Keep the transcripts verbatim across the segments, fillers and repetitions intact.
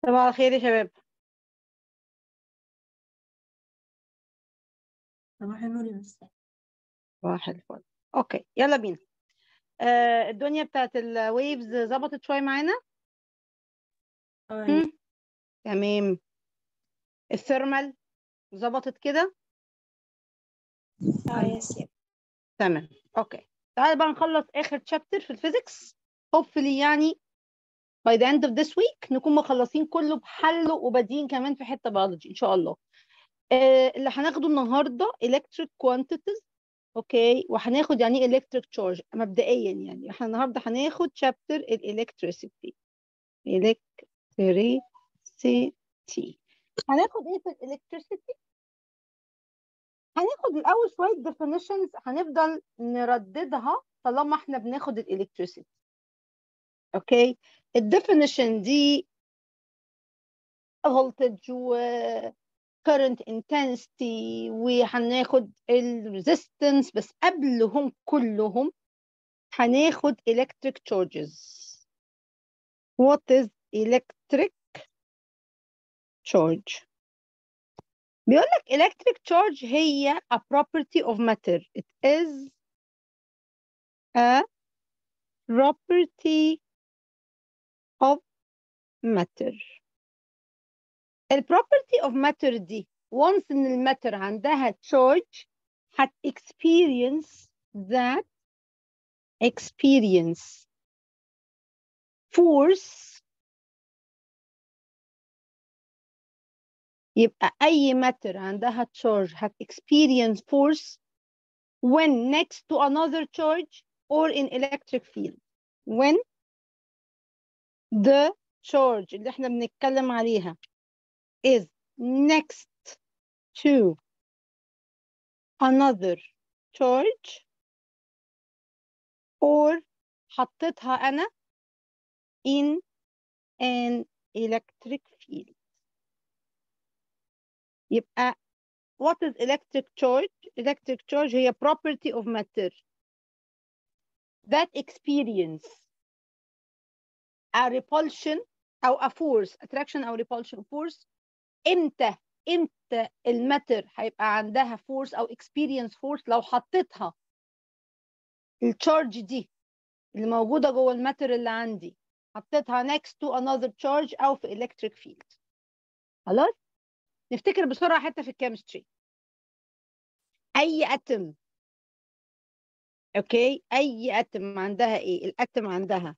صباح الخير يا شباب. صباح النور يا مس. صباح الفل. اوكي يلا بينا. آه الدنيا بتاعت الويفز ظبطت شويه معانا. اه هم، تمام. الثيرمال ظبطت كده. اه يس يس. تمام. اوكي تعالى بقى نخلص اخر تشابتر في الفيزيكس. hopefully يعني by the end of this week نكون مخلصين كله بحله وبادئين كمان في حته بيولوجي ان شاء الله. آه اللي هناخده النهارده electric quantities. اوكي وهناخد يعني ايه electric charge مبدئيا، يعني احنا النهارده هناخد chapter electricity. electricity هناخد ايه في الالكتريسيتي؟ هناخد الاول شويه definitions هنفضل نرددها طالما احنا بناخد الالكتريسيتي. اوكي الديفينيشن دي voltage و current intensity وهناخد الريزيستنس، بس قبلهم كلهم هناخد electric charges. what is electric charge؟ بيقول لك electric charge هي a property of matter. It is a property of matter. ال property of matter دي once ان الماتر عندها charge هت experience that experience force. يبقى أي matter عندها charge هت experience force when next to another charge or in electric field. when the charge اللي احنا بنتكلم عليها is next to another charge or حطيتها أنا in an electric field. يبقى what is electric charge؟ electric charge هي property of matter that experience a repulsion أو a force attraction أو repulsion force. امتى امتى الماتر هيبقى عندها force أو experience force؟ لو حطيتها التشارج دي اللي موجودة جوه الماتر اللي عندي حطيتها next to another charge أو في electric field. خلاص نفتكر بسرعة حتة في الكيمستري. أي أتم أوكي أي أتم عندها إيه؟ الأتم عندها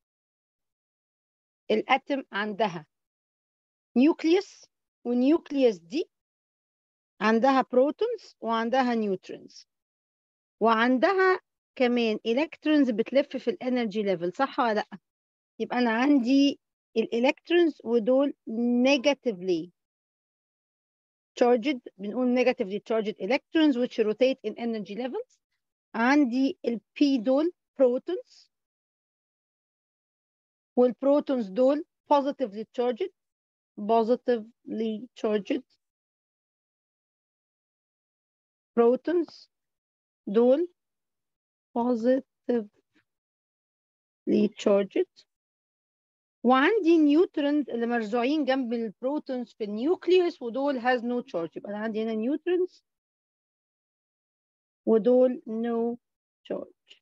الأتم عندها نيوكليوس، والنيوكليوس دي عندها بروتونز وعندها نيوترونز وعندها كمان إلكترونز بتلف في الانرجي ليفل، صح ولا لأ؟ يبقى أنا عندي الإلكترونز ودول negatively charged، بنقول negatively charged electrons which rotate in energy levels. عندي ال P دول protons والبروتونز دول positively charged positively charged protons دول positively charged. وعندي نيوترونز اللي مرزوعين جنب البروتونز في النيوكليوس ودول has no charge. يبقى أنا عندي هنا نيوترونز ودول no charge،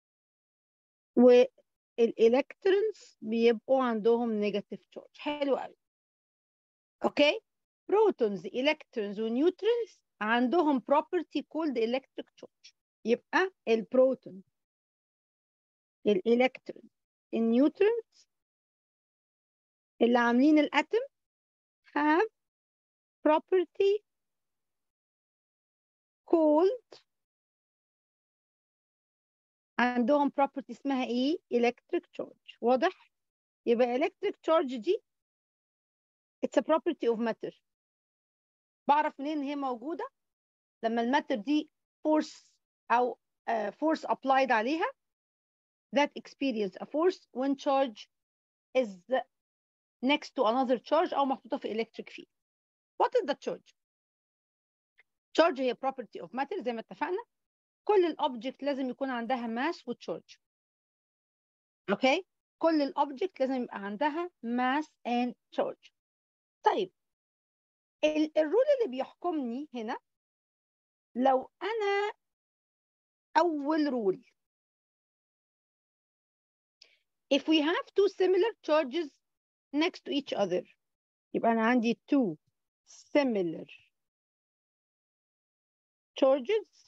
والإلكترونز بيبقوا عندهم negative charge. حلو قوي. اوكي بروتونز الكترونز ونيوترونز عندهم property called electric charge. يبقى البروتون الالكترون النيوترونز اللي عاملين الاتم have property called عندهم property اسمها ايه؟ electric charge. واضح؟ يبقى electric charge دي it's a property of matter. بعرف منين هي موجودة؟ لما الماتر دي force أو uh, force applied عليها that experience a force when charge is next to another charge أو محطوطة في electric field. What is the charge؟ charge هي property of matter زي ما اتفقنا. كل الأوبجكت لازم يكون عندها mass و charge. أوكي؟ كل الاوبجكت لازم يبقى عندها mass and charge. طيب الرول اللي بيحكمني هنا، لو انا اول رول if we have two similar charges next to each other، يبقى انا عندي two similar charges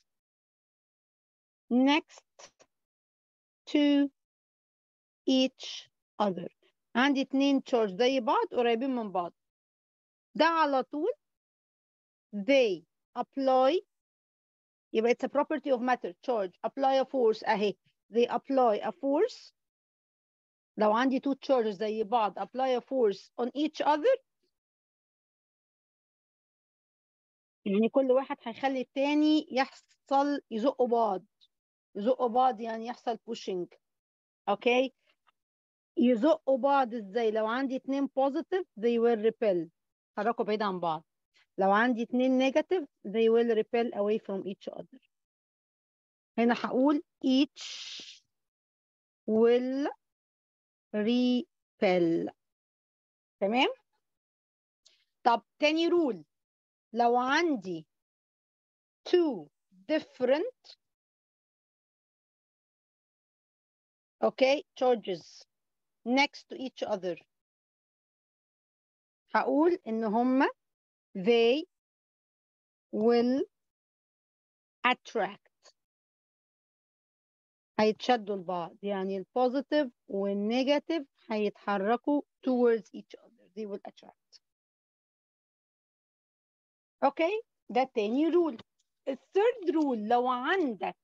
next to each other. عندي اتنين charge زي بعض قريبين من بعض، ده على طول they apply، يبقى it's a property of matter charge apply a force اهي، they apply a force. لو عندي two charges زي بعض apply a force on each other، يعني كل واحد هيخلي التاني يحصل يزقوا بعض، يزقوا بعض يعني يحصل pushing. اوكي، يزقوا بعض ازاي؟ لو عندي اتنين positive they will repel، حركوا بعيد عن بعض. لو عندي اتنين negative they will repel away from each other. هنا هقول each will repel. تمام؟ طب تاني رول، لو عندي two different okay charges next to each other، هقول ان هما they will attract، هيتشدوا لبعض، يعني البوزيتيف والنيجاتيف هيتحركوا towards each other they will attract. اوكي، ده تاني رول. الثيرد رول، لو عندك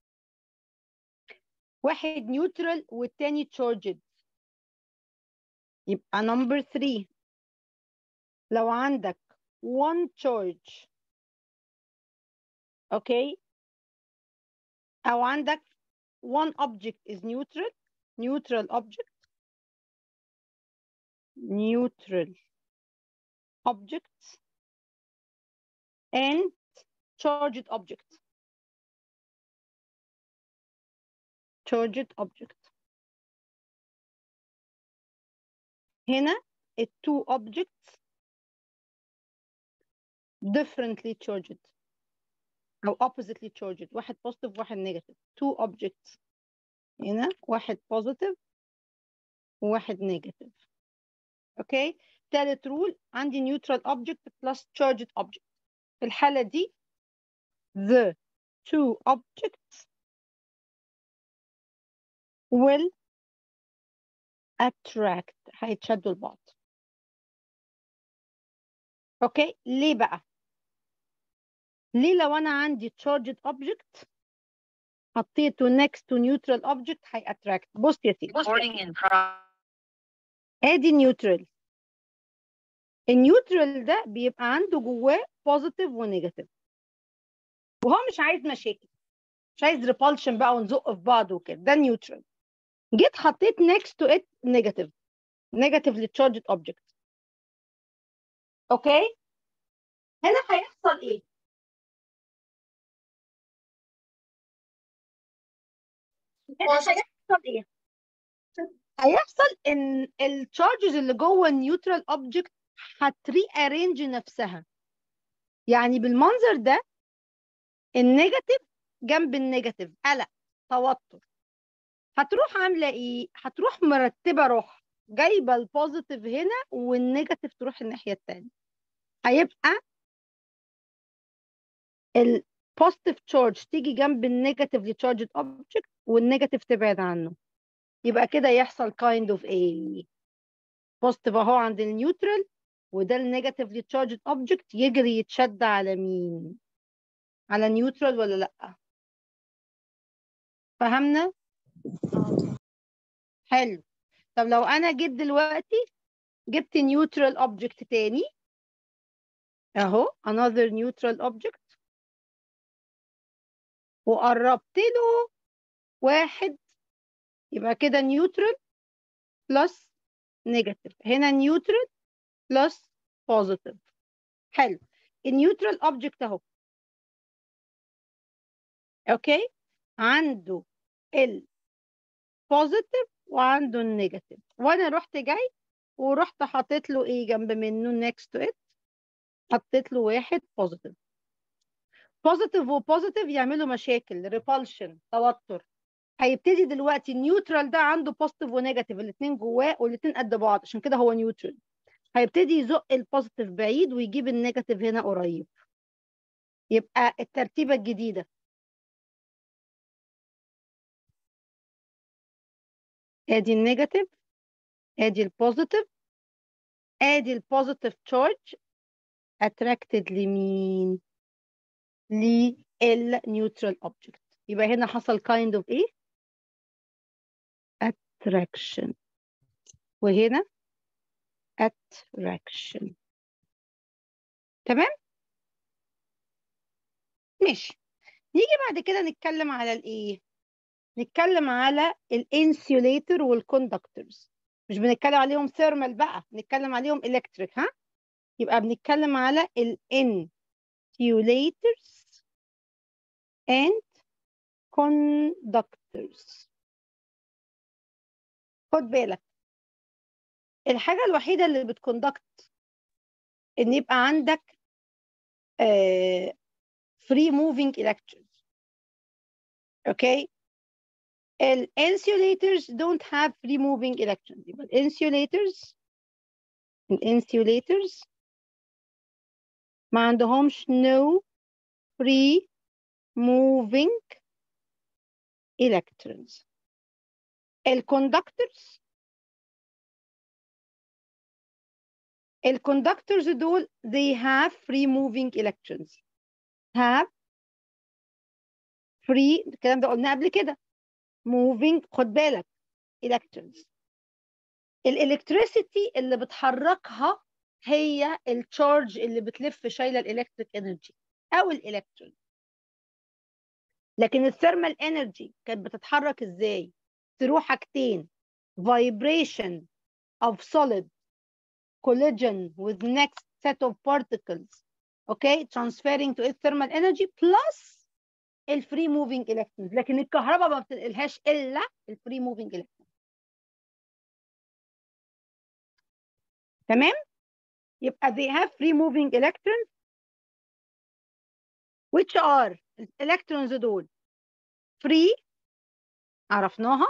واحد نيوترال والتاني تشارجد، يبقى نمبر ثري، لو عندك one charge اوكي، او عندك one object is neutral neutral object neutral objects and charged object charged object. هنا ال two objects differently charged أو oppositely charged، واحد positive واحد negative. two objects هنا واحد positive وواحد negative. اوكي، تالت رول عندي neutral object plus charged object. في الحالة دي the two objects will attract، هيتشدوا لبعض. اوكي، ليه بقى؟ ليه لو انا عندي charged object حطيته next to neutral object هيأتراكت؟ بص يا سيدي، ادي نيوترال. النيوترال ده بيبقى عنده جواه بوزيتيف ونيجاتيف، وهو مش عايز مشاكل، مش عايز ريبالشن بقى ونزق في بعض وكده، ده نيوترال. جيت حطيت next to it نيجاتيف، نيجاتيف للتشارجد اوبجكت. اوكي، هنا هيحصل ايه؟ هنا هيحصل ايه؟ هيحصل ان التشارجز اللي جوه النيوترال اوبجكت هتري ارينج نفسها، يعني بالمنظر ده النيجاتيف جنب النيجاتيف قلق توتر، هتروح عامله ايه؟ هتروح مرتبه روح، جايبه البوزيتيف هنا والنيجاتيف تروح الناحيه الثانيه. هيبقى البوزيتيف تشارج تيجي جنب النيجاتيف تشارجد اوبجكت والنيجاتيف تبعد عنه، يبقى كده يحصل كايند اوف ايه؟ بوزيتيف اهو عند النيوترال وده النيجاتيف تشارجد اوبجكت، يجري يتشد على مين؟ على نيوترال ولا لا؟ فهمنا؟ حلو. طب لو انا جيت دلوقتي جبت نيوترال اوبجكت تاني اهو another neutral object وقربت له واحد، يبقى كده نيوترال بلس نيجاتيف، هنا نيوترال بلس بوزيتيف. حلو، النيوترال اوبجكت اهو اوكي عنده ال بوزيتيف وعنده النيجاتيف، وانا رحت جاي ورحت حاطط له ايه جنب منه next to it، حطيت له واحد بوزيتيف. بوزيتيف وبوزيتيف يعملوا مشاكل، ريبالشن، توتر. هيبتدي دلوقتي النيوترال ده عنده بوزيتيف ونيجاتيف الاثنين جواه والاثنين قد بعض، عشان كده هو نيوترال. هيبتدي يزق البوزيتيف بعيد ويجيب النيجاتيف هنا قريب. يبقى الترتيبه الجديده ادي النيجاتيف، ادي البوزيتيف، ادي البوزيتيف تشارج اتراكتد لمين؟ للنيوترال اوبجكت. يبقى هنا حصل kind of ايه؟ attraction، وهنا attraction. تمام؟ ماشي. نيجي بعد كده نتكلم على الايه؟ نتكلم على الانسيوليتور والكوندكتورز. مش بنتكلم عليهم ثيرمال بقى، بنتكلم عليهم الكتريك. ها؟ يبقى بنتكلم على الانسيوليتورز and conductors. خد بالك، الحاجة الوحيدة اللي بتكوندكت ان يبقى عندك uh, free moving electrons. اوكي؟ ال insulators don't have free moving electrons. يبقى ال insulators ال insulators ما عندهمش no free moving electrons. ال conductors ال conductors دول they have free moving electrons. have free، الكلام ده قلناه قبل كده. moving، خد بالك، electrons. الالكتريسيتي اللي بتحركها هي التشارج اللي بتلف شايله الالكتريك انرجي او الالكترون. لكن الثيرمال انرجي كانت بتتحرك ازاي؟ through حاجتين: vibration of solid collision with next set of particles، okay, transferring to its thermal energy plus الفري موفينج الكترونز. لكن الكهرباء ما بتنقلهاش الا الفري موفينج الكترونز. تمام؟ يبقى they have free moving electrons which are الالكترونز دول free عرفناها،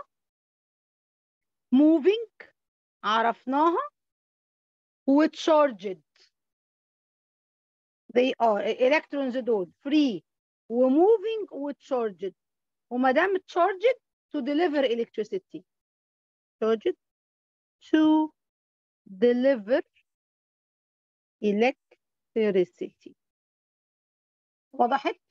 moving عرفناها، وتشارجد. they are الالكترونز دول free وmoving وتشارجد. وما دام charged to deliver electricity، charged to deliver electricity. وضحت؟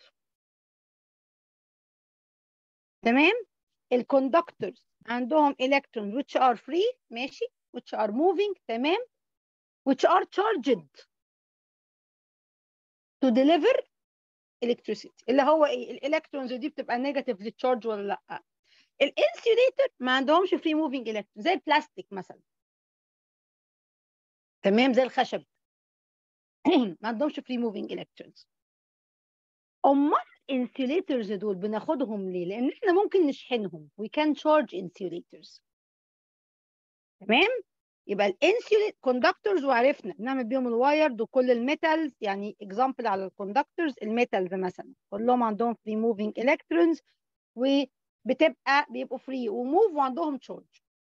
تمام؟ الكوندكتورز عندهم electrons which are free، ماشي، which are moving، تمام، which are charged to deliver electricity. اللي هو ايه؟ الالكترونز دي بتبقى نيجاتيفلي تشارج ولا لا؟ الانسيوليتور ما عندهمش فري موفينج الكترون، زي البلاستيك مثلا. تمام؟ زي الخشب ما عندهمش فري موفينج الكترونز. امال الانسيوليتورز دول بناخدهم ليه؟ لان احنا ممكن نشحنهم. we can charge insulators. تمام؟ يبقى الانسيوليت كوندكتورز، وعرفنا نعمل بيهم الوايرد وكل الميتالز. يعني اكزامبل على الكوندكتورز، الميتالز مثلا كلهم عندهم فري موفينج الكترونز، وبتبقى بيبقوا فري وموف وعندهم تشارج.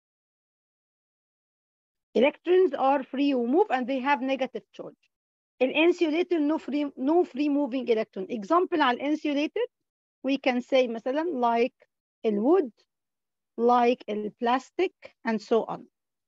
electrons are free وموف and they have negative charge. الانسيوليتور no free no free moving electron. example على الانسيوليتور we can say مثلا like الwood، like البلاستيك and so on.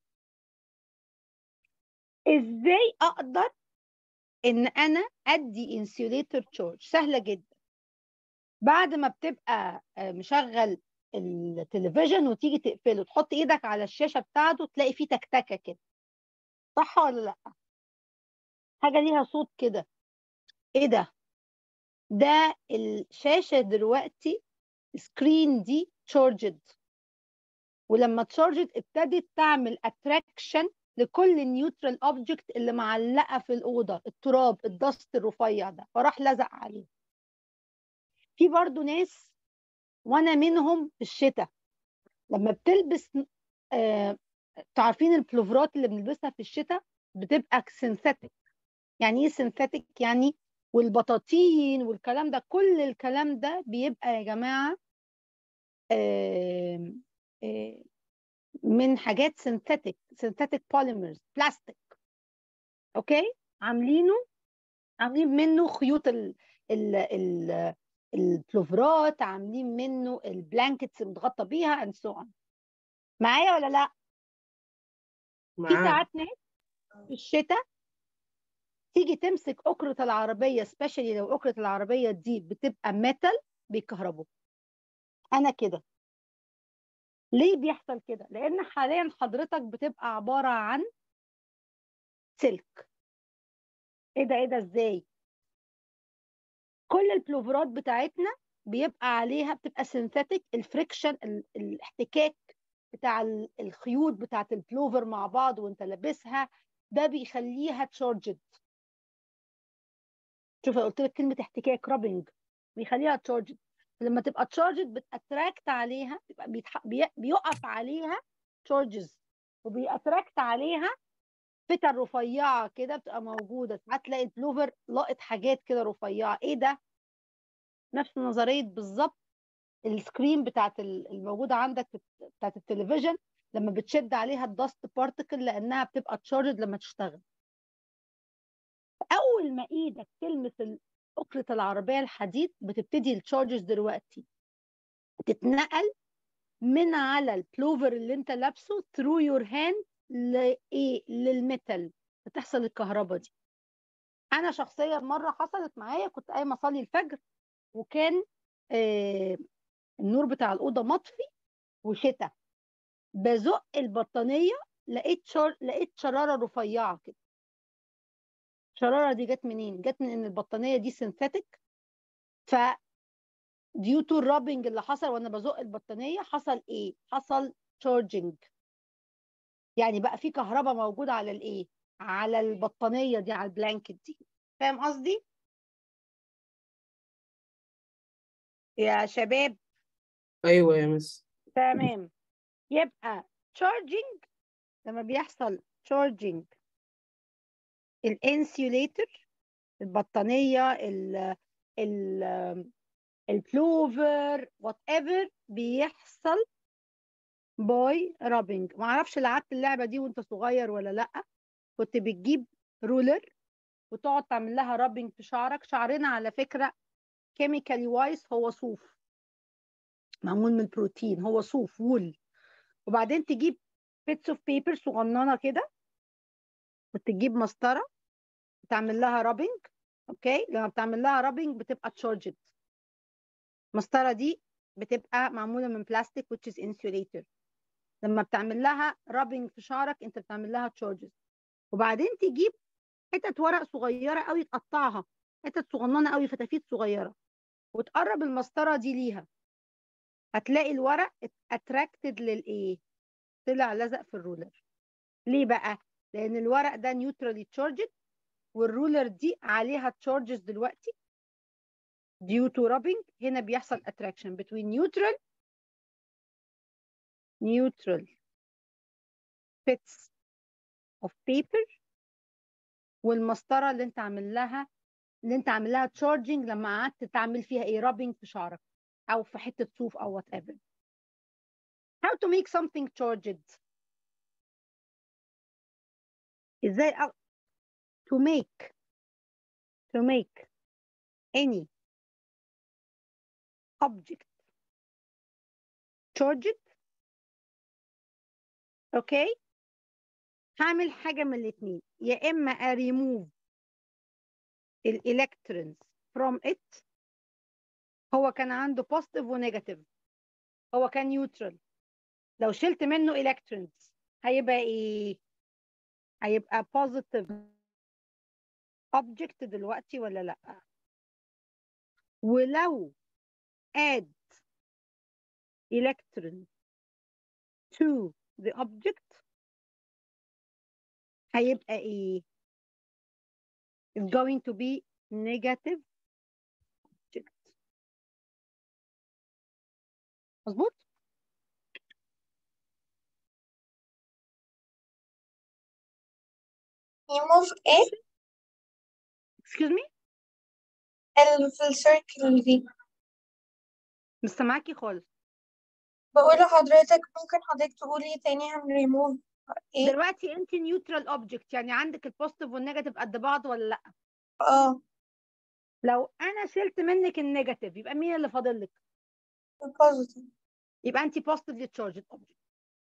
ازاي اقدر ان انا ادي انسيوليتور تشارج؟ سهله جدا. بعد ما بتبقى مشغل التلفزيون وتيجي تقفله، تحط ايدك على الشاشه بتاعته تلاقي فيه تكتكه كده، صح ولا لا؟ حاجه ليها صوت كده. ايه ده؟ ده الشاشه دلوقتي سكرين دي تشارجد، ولما تشارجد ابتدت تعمل اتراكشن لكل النيوترال اوبجكت اللي معلقه في الاوضه، التراب، الدست الرفيع ده، فراح لزق عليه. في برضو ناس وانا منهم في الشتاء لما بتلبس آه تعرفين البلوفرات اللي بنلبسها في الشتاء بتبقى سينثيتك. يعني ايه سينثيتك؟ يعني والبطاطين والكلام ده، كل الكلام ده بيبقى يا جماعه آه آه من حاجات سينثيتك، سينثيتك بوليمرز، بلاستيك. اوكي، عاملينه عاملين منه خيوط ال ال ال البلوفرات، عاملين منه البلانكتس متغطى بيها and so on. معايا ولا لا؟ في معاك. ساعات ناس في الشتاء تيجي تمسك أكرة العربية، سبيشالي لو أكرة العربية دي بتبقى ميتال، بيكهربوا. أنا كده. ليه بيحصل كده؟ لأن حاليا حضرتك بتبقى عبارة عن سلك. إيه ده إيه ده إزاي؟ كل البلوفرات بتاعتنا بيبقى عليها، بتبقى سينثيتك. الفريكشن، الاحتكاك بتاع الخيوط بتاعت البلوفر مع بعض وانت لابسها، ده بيخليها تشارجد. شوف قلت لك كلمه احتكاك، رابنج، بيخليها تشارجد. لما تبقى تشارجد بتاتراكت عليها، بيبقى بيتح... بي... بيقف عليها تشارجز، وبيأتراكت عليها فتر رفيعه كده بتبقى موجوده. ساعات تلاقي البلوفر لاقط حاجات كده رفيعه. ايه ده؟ نفس نظريه بالظبط السكرين بتاعت الموجوده عندك بتاعت التلفزيون، لما بتشد عليها الدست بارتكل لانها بتبقى تشارجد لما تشتغل. اول ما ايدك تلمس أكرة العربيه الحديد بتبتدي التشارجز دلوقتي تتنقل من على البلوفر اللي انت لابسه through your hand لايه؟ للميتال، بتحصل الكهرباء دي. انا شخصيا مره حصلت معايا، كنت قايمه اصلي الفجر وكان آه النور بتاع الاوضه مطفي وشتاء، بزق البطانيه لقيت شر... لقيت شراره رفيعه كده. الشراره دي جت منين؟ جت من ان البطانيه دي سينثيتك، ف ديو تو الرابنج اللي حصل وانا بزق البطانيه حصل ايه؟ حصل تشارجنج. يعني بقى في كهرباء موجوده على الايه؟ على البطانيه دي، على البلانكت دي. فاهم قصدي يا شباب؟ ايوه يا مس. تمام. يبقى تشارجنج، لما بيحصل تشارجنج الانسيوليتر، البطانيه، ال ال البلوفر، وات ايفر، بيحصل باي رابنج. ما اعرفش لعبت اللعبه دي وانت صغير ولا لا؟ كنت بتجيب رولر وتقعد تعمل لها رابنج في شعرك. شعرنا على فكره كيميكالي وايز هو صوف، معمول من البروتين، هو صوف وول. وبعدين تجيب بيتس اوف بيبر صغننه كده وتجيب مسطره تعمل لها رابنج. اوكي، لما بتعمل لها رابنج بتبقى تشارجد. المسطره دي بتبقى معموله من بلاستيك which is insulator. لما بتعمل لها رابنج في شعرك انت بتعمل لها تشارجز. وبعدين تجيب حتت ورق صغيره قوي تقطعها حتت صغننه قوي، فتافيت صغيره، وتقرب المسطره دي ليها، هتلاقي الورق اتراكتد للايه؟ طلع لزق في الرولر. ليه بقى؟ لان الورق ده نيوترالي تشارجد، والرولر دي عليها تشارجز دلوقتي due to rubbing. هنا بيحصل attraction between neutral neutral bits of paper والمسطره اللي انت عامل لها اللي انت عامل لها تشارجنج لما قعدت تعمل فيها ايه؟ رابنج في شعرك او في حته صوف او وات ايفر. How to make something charged؟ ازاي أ... to make to make any object charged. اوكي، هعمل حاجه من الاثنين، يا اما ا remove الالكترونز from it. هو كان عنده positive ونيجاتيف، هو كان نيوترال. لو شلت منه الكترونز هيبقى ايه؟ هيبقى positive object دلوقتي ولا لا؟ ولو add electron to the object هيبقى ايه؟ it's going to be negative object. مظبوط؟ remove ايه excuse me ال في السيركل دي. مش سامعاكي خالص. بقول لحضرتك ممكن حضرتك تقولي تاني عن remove ايه؟ دلوقتي انت نيوترال اوبجكت، يعني عندك البوزيتيف والنيجاتيف قد بعض ولا لا؟ اه لو انا شلت منك النيجاتيف يبقى مين اللي فاضل لك؟ البوزيتيف. يبقى انت بوزيتيفلي تشارجد اوبجكت.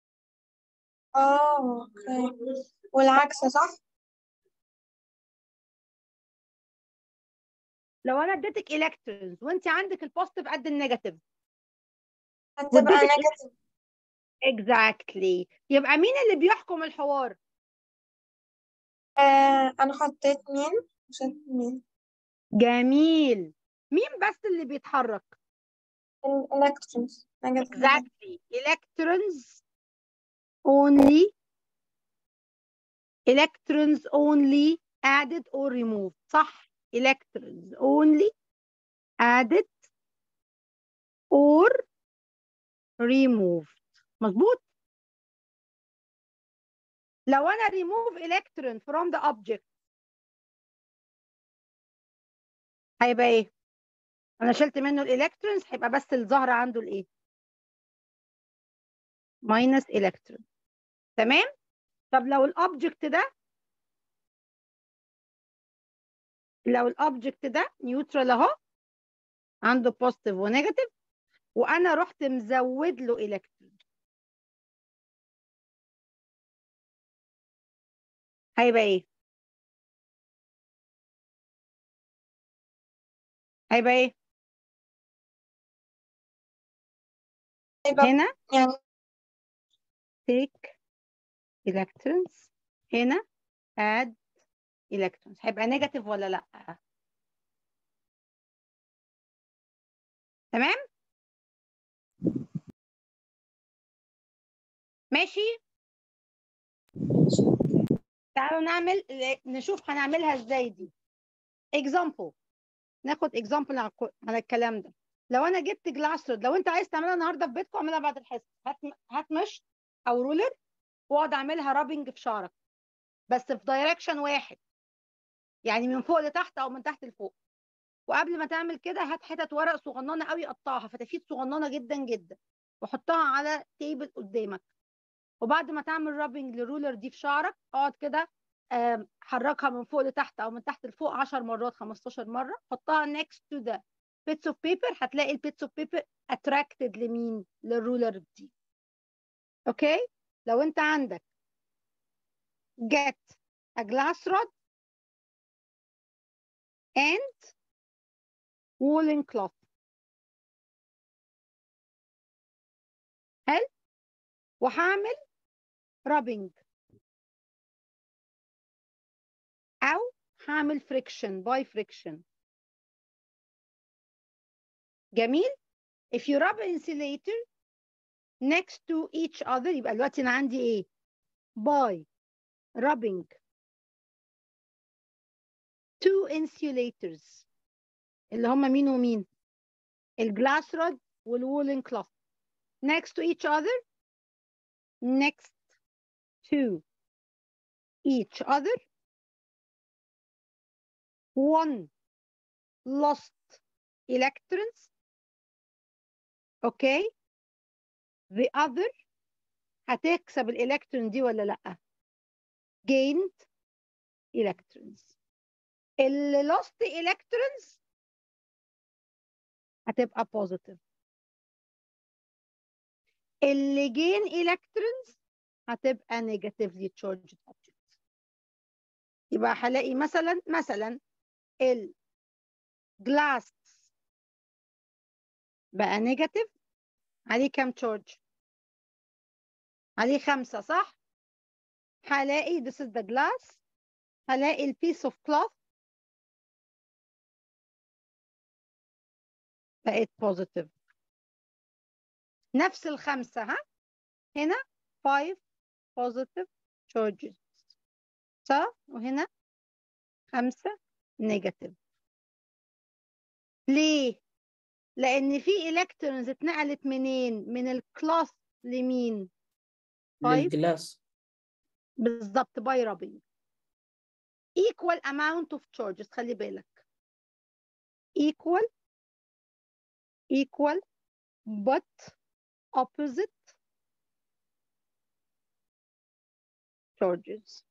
اه اوكي، والعكس صح؟ لو انا اديتك الكترونز وانت عندك البوزيتيف قد النيجاتيف هتبقى واديتك نيجاتيف. اكزاكتلي، يبقى مين اللي بيحكم الحوار؟ آه انا حطيت مين حطيت مين جميل. مين بس اللي بيتحرك؟ الالكترونز نيجاتيف. exactly electrons only electrons only added or removed. صح، electrons only added or removed. مظبوط. لو انا remove electron from the object هيبقى ايه؟ انا شلت منه الالكترونز، هيبقى بس الظاهره عنده الايه؟ minus electron. تمام. طب لو الاوبجكت ده لو الاوبجكت ده نيوترال اهو، عنده بوزيتيف ونيجاتيف، وانا رحت مزود له الكترون، هيبقى ايه؟ هيبقى ايه؟ هيبقى هنا يعني take electrons، هنا add electrons، هيبقى نيجاتيف ولا لا؟ تمام. ماشي. تعالوا نعمل نشوف هنعملها ازاي دي. example، ناخد example على على الكلام ده. لو انا جبت جلاس رود، لو انت عايز تعملها النهارده في بيتكم اعملها بعد الحصه، هات هات مشط او رولر واقعد اعملها رابنج في شعرك، بس في دايركشن واحد، يعني من فوق لتحت او من تحت لفوق. وقبل ما تعمل كده هات حتت ورق صغننه قوي، قطعها فتافيت صغننه جدا جدا وحطها على تيبل قدامك. وبعد ما تعمل رابنج للرولر دي في شعرك اقعد كده حركها من فوق لتحت او من تحت لفوق عشر مرات خمستاشر مره، حطها next to the bits of paper، هتلاقي البيتس اوف بيبر attracted لمين؟ للرولر دي. اوكي. لو انت عندك get a glass rod and woolen cloth، حلو، وهعمل rubbing او هعمل friction by friction. جميل. if you rub insulator next to each other يبقى دلوقتي انا عندي ايه؟ by rubbing two insulators اللي هم مين ومين؟ الجلاس رود والwoolen cloth next to each other next to each other one lost electrons. اوكي. the other هتكسب الالكترون دي ولا لا؟ gained electrons. اللي lost electrons هتبقى positive، اللي gain electrons هتبقى negatively charged objects. يبقى هلاقي مثلا مثلا الجلاس بقى نيجاتيف، عليه كام تشارج؟ عليه خمسة صح؟ هلاقي this is the glass، هلاقي البيس اوف cloth بقت positive. نفس الخمسة ها هنا five positive charges صح؟ وهنا خمسة negative. ليه؟ لأن في electrons اتنقلت منين؟ من الكلاث لمين؟ five للجلاس. بالظبط by rubbing. equal amount of charges. خلي بالك equal equal but opposite charges.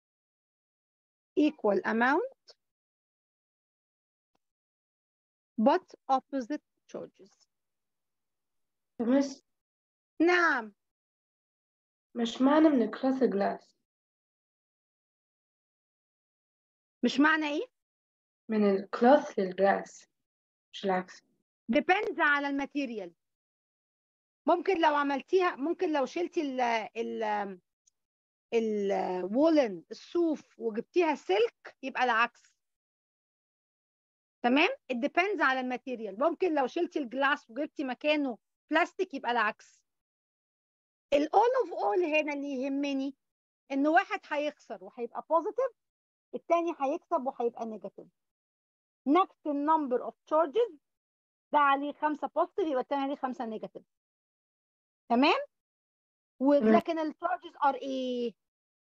equal amount but opposite charges. مس نعم. مش معنى من الكلاس جلاس. مش معنى ايه؟ من الكلاس للجلاس مش العكس. depends على الماتيريال. ممكن لو عملتيها، ممكن لو شلتي ال ال الوولن الصوف وجبتيها سلك يبقى العكس. تمام؟ it depends على الماتيريال. ممكن لو شلتي الجلاس وجبتي مكانه بلاستيك يبقى العكس. ال all of all هنا اللي يهمني ان واحد هيخسر وهيبقى بوزيتيف، التاني هيكسب وهيبقى نيجاتيف. next number of charges ده عليه خمسة بوزيتيف يبقى التاني عليه خمسة نيجاتيف. تمام؟ ولكن التشارجز ار ايه؟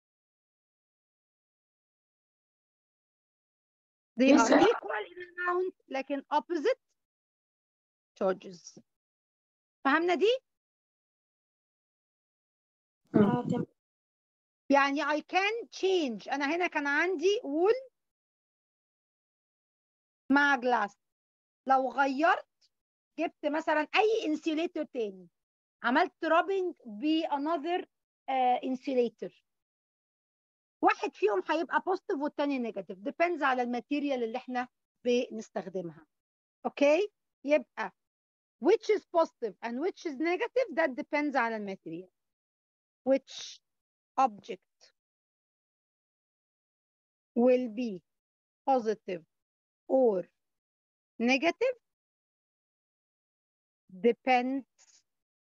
they Yes, are sir. equal in amount لكن opposite charges. فهمنا دي؟ اه تمام. يعني I can change. أنا هنا كان عندي wool مع glass. لو غيرت جبت مثلا أي insulator تاني، عملت rubbing ب another uh, insulator، واحد فيهم هيبقى positive والتاني negative. depends على الماتيريال اللي احنا بنستخدمها. اوكي؟ يبقى which is positive and which is negative that depends على الماتيريال. which object will be positive or negative depends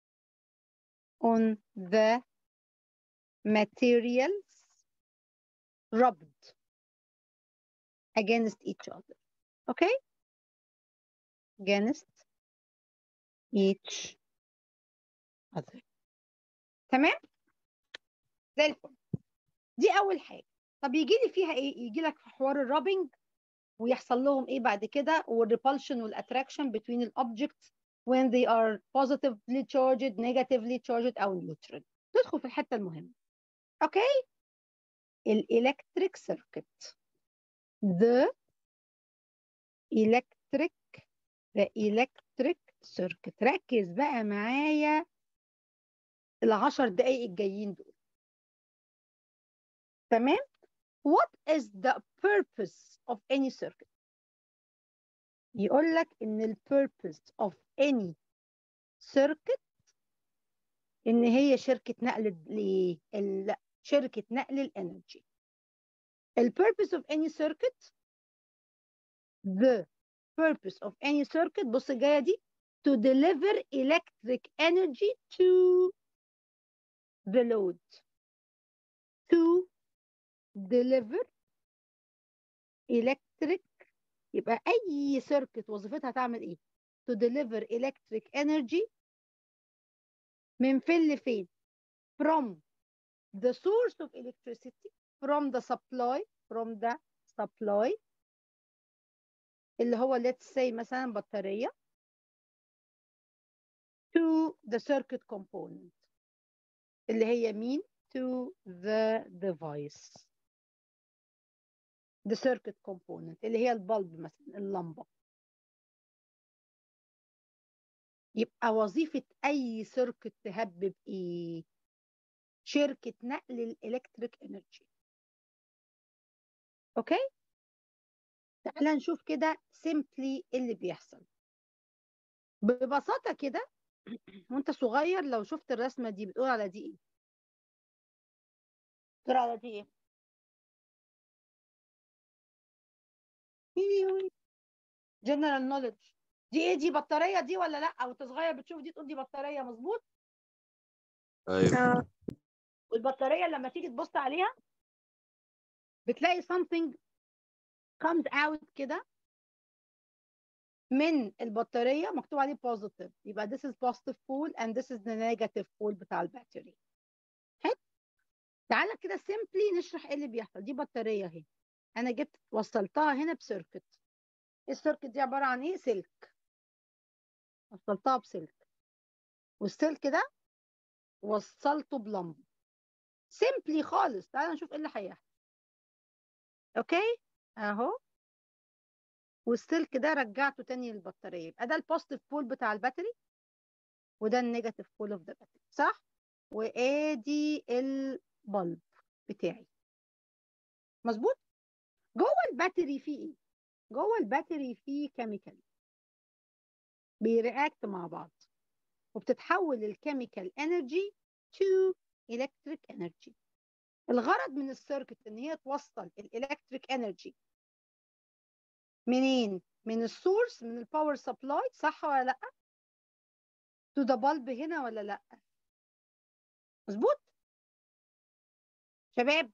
on the materials rubbed against each other. Okay? Against each other. تمام؟ زي الفل. دي أول حاجة. طب يجي لي فيها إيه؟ يجي لك في حوار الرابنج ويحصل لهم إيه بعد كده، والريبulsion والأتراكشن between الأوبجكتس when they are positively charged, negatively charged أو neutral. ندخل في الحتة المهمة. أوكي؟ الإلكتريك سيركت. The electric the electric circuit. ركز بقى معايا العشر دقايق الجايين دول. تمام؟ What is the purpose of any circuit؟ يقول لك إن ال purpose of any circuit إن هي شركة نقل ليه؟ ال- شركة نقل الإنرجي. ال purpose of any circuit the purpose of any circuit بص الجاية دي to deliver electric energy to the load. to deliver electric. يبقى أي circuit وظيفتها تعمل إيه؟ to deliver electric energy من فين لفين؟ from the source of electricity, from the supply, from the supply اللي هو let's say مثلا بطارية to the circuit component اللي هي مين؟ to the device. the circuit component اللي هي البلب مثلا اللمبة. يبقى وظيفة أي سيركت تهبب إيه؟ شركة نقل الإلكتريك إنرجي. أوكي؟ تعالى نشوف كده simply اللي بيحصل. ببساطة كده وأنت صغير لو شفت الرسمة دي بتقول على دي إيه؟ بتقول على دي إيه؟ جنرال نوليدج. دي إيه؟ دي بطارية دي ولا لأ؟ وأنت صغير بتشوف دي تقول دي بطارية. مظبوط؟ ايوه اه والبطارية لما تيجي تبص عليها بتلاقي something comes out كده من البطارية مكتوب عليه positive. يبقى this is positive pole and this is the negative pole بتاع الباتري. حلو؟ تعالى كده simply نشرح ايه اللي بيحصل. دي بطارية اهي. انا جبت وصلتها هنا بسيركت. السيركت دي عباره عن ايه؟ سلك. وصلتها بسلك، والسلك ده وصلته بلمبه. سيمبلي خالص. تعالى نشوف ايه اللي هيحصل. اوكي اهو، والسلك ده رجعته تاني للبطاريه. يبقى ده البوزيتيف بول بتاع الباتري، وده النيجاتيف بول اوف ذا باتري، صح؟ وادي البلب بتاعي، مظبوط. جوه الباتري فيه ايه؟ جوه الباتري فيه كيميكال بيرياكت مع بعض، وبتتحول الكيميكال انرجي تو الكتريك انرجي. الغرض من السيركت ان هي توصل الالكتريك انرجي منين؟ من السورس، من الباور سبلاي، صح ولا لا؟ تو ذا بلب هنا ولا لا؟ مظبوط شباب؟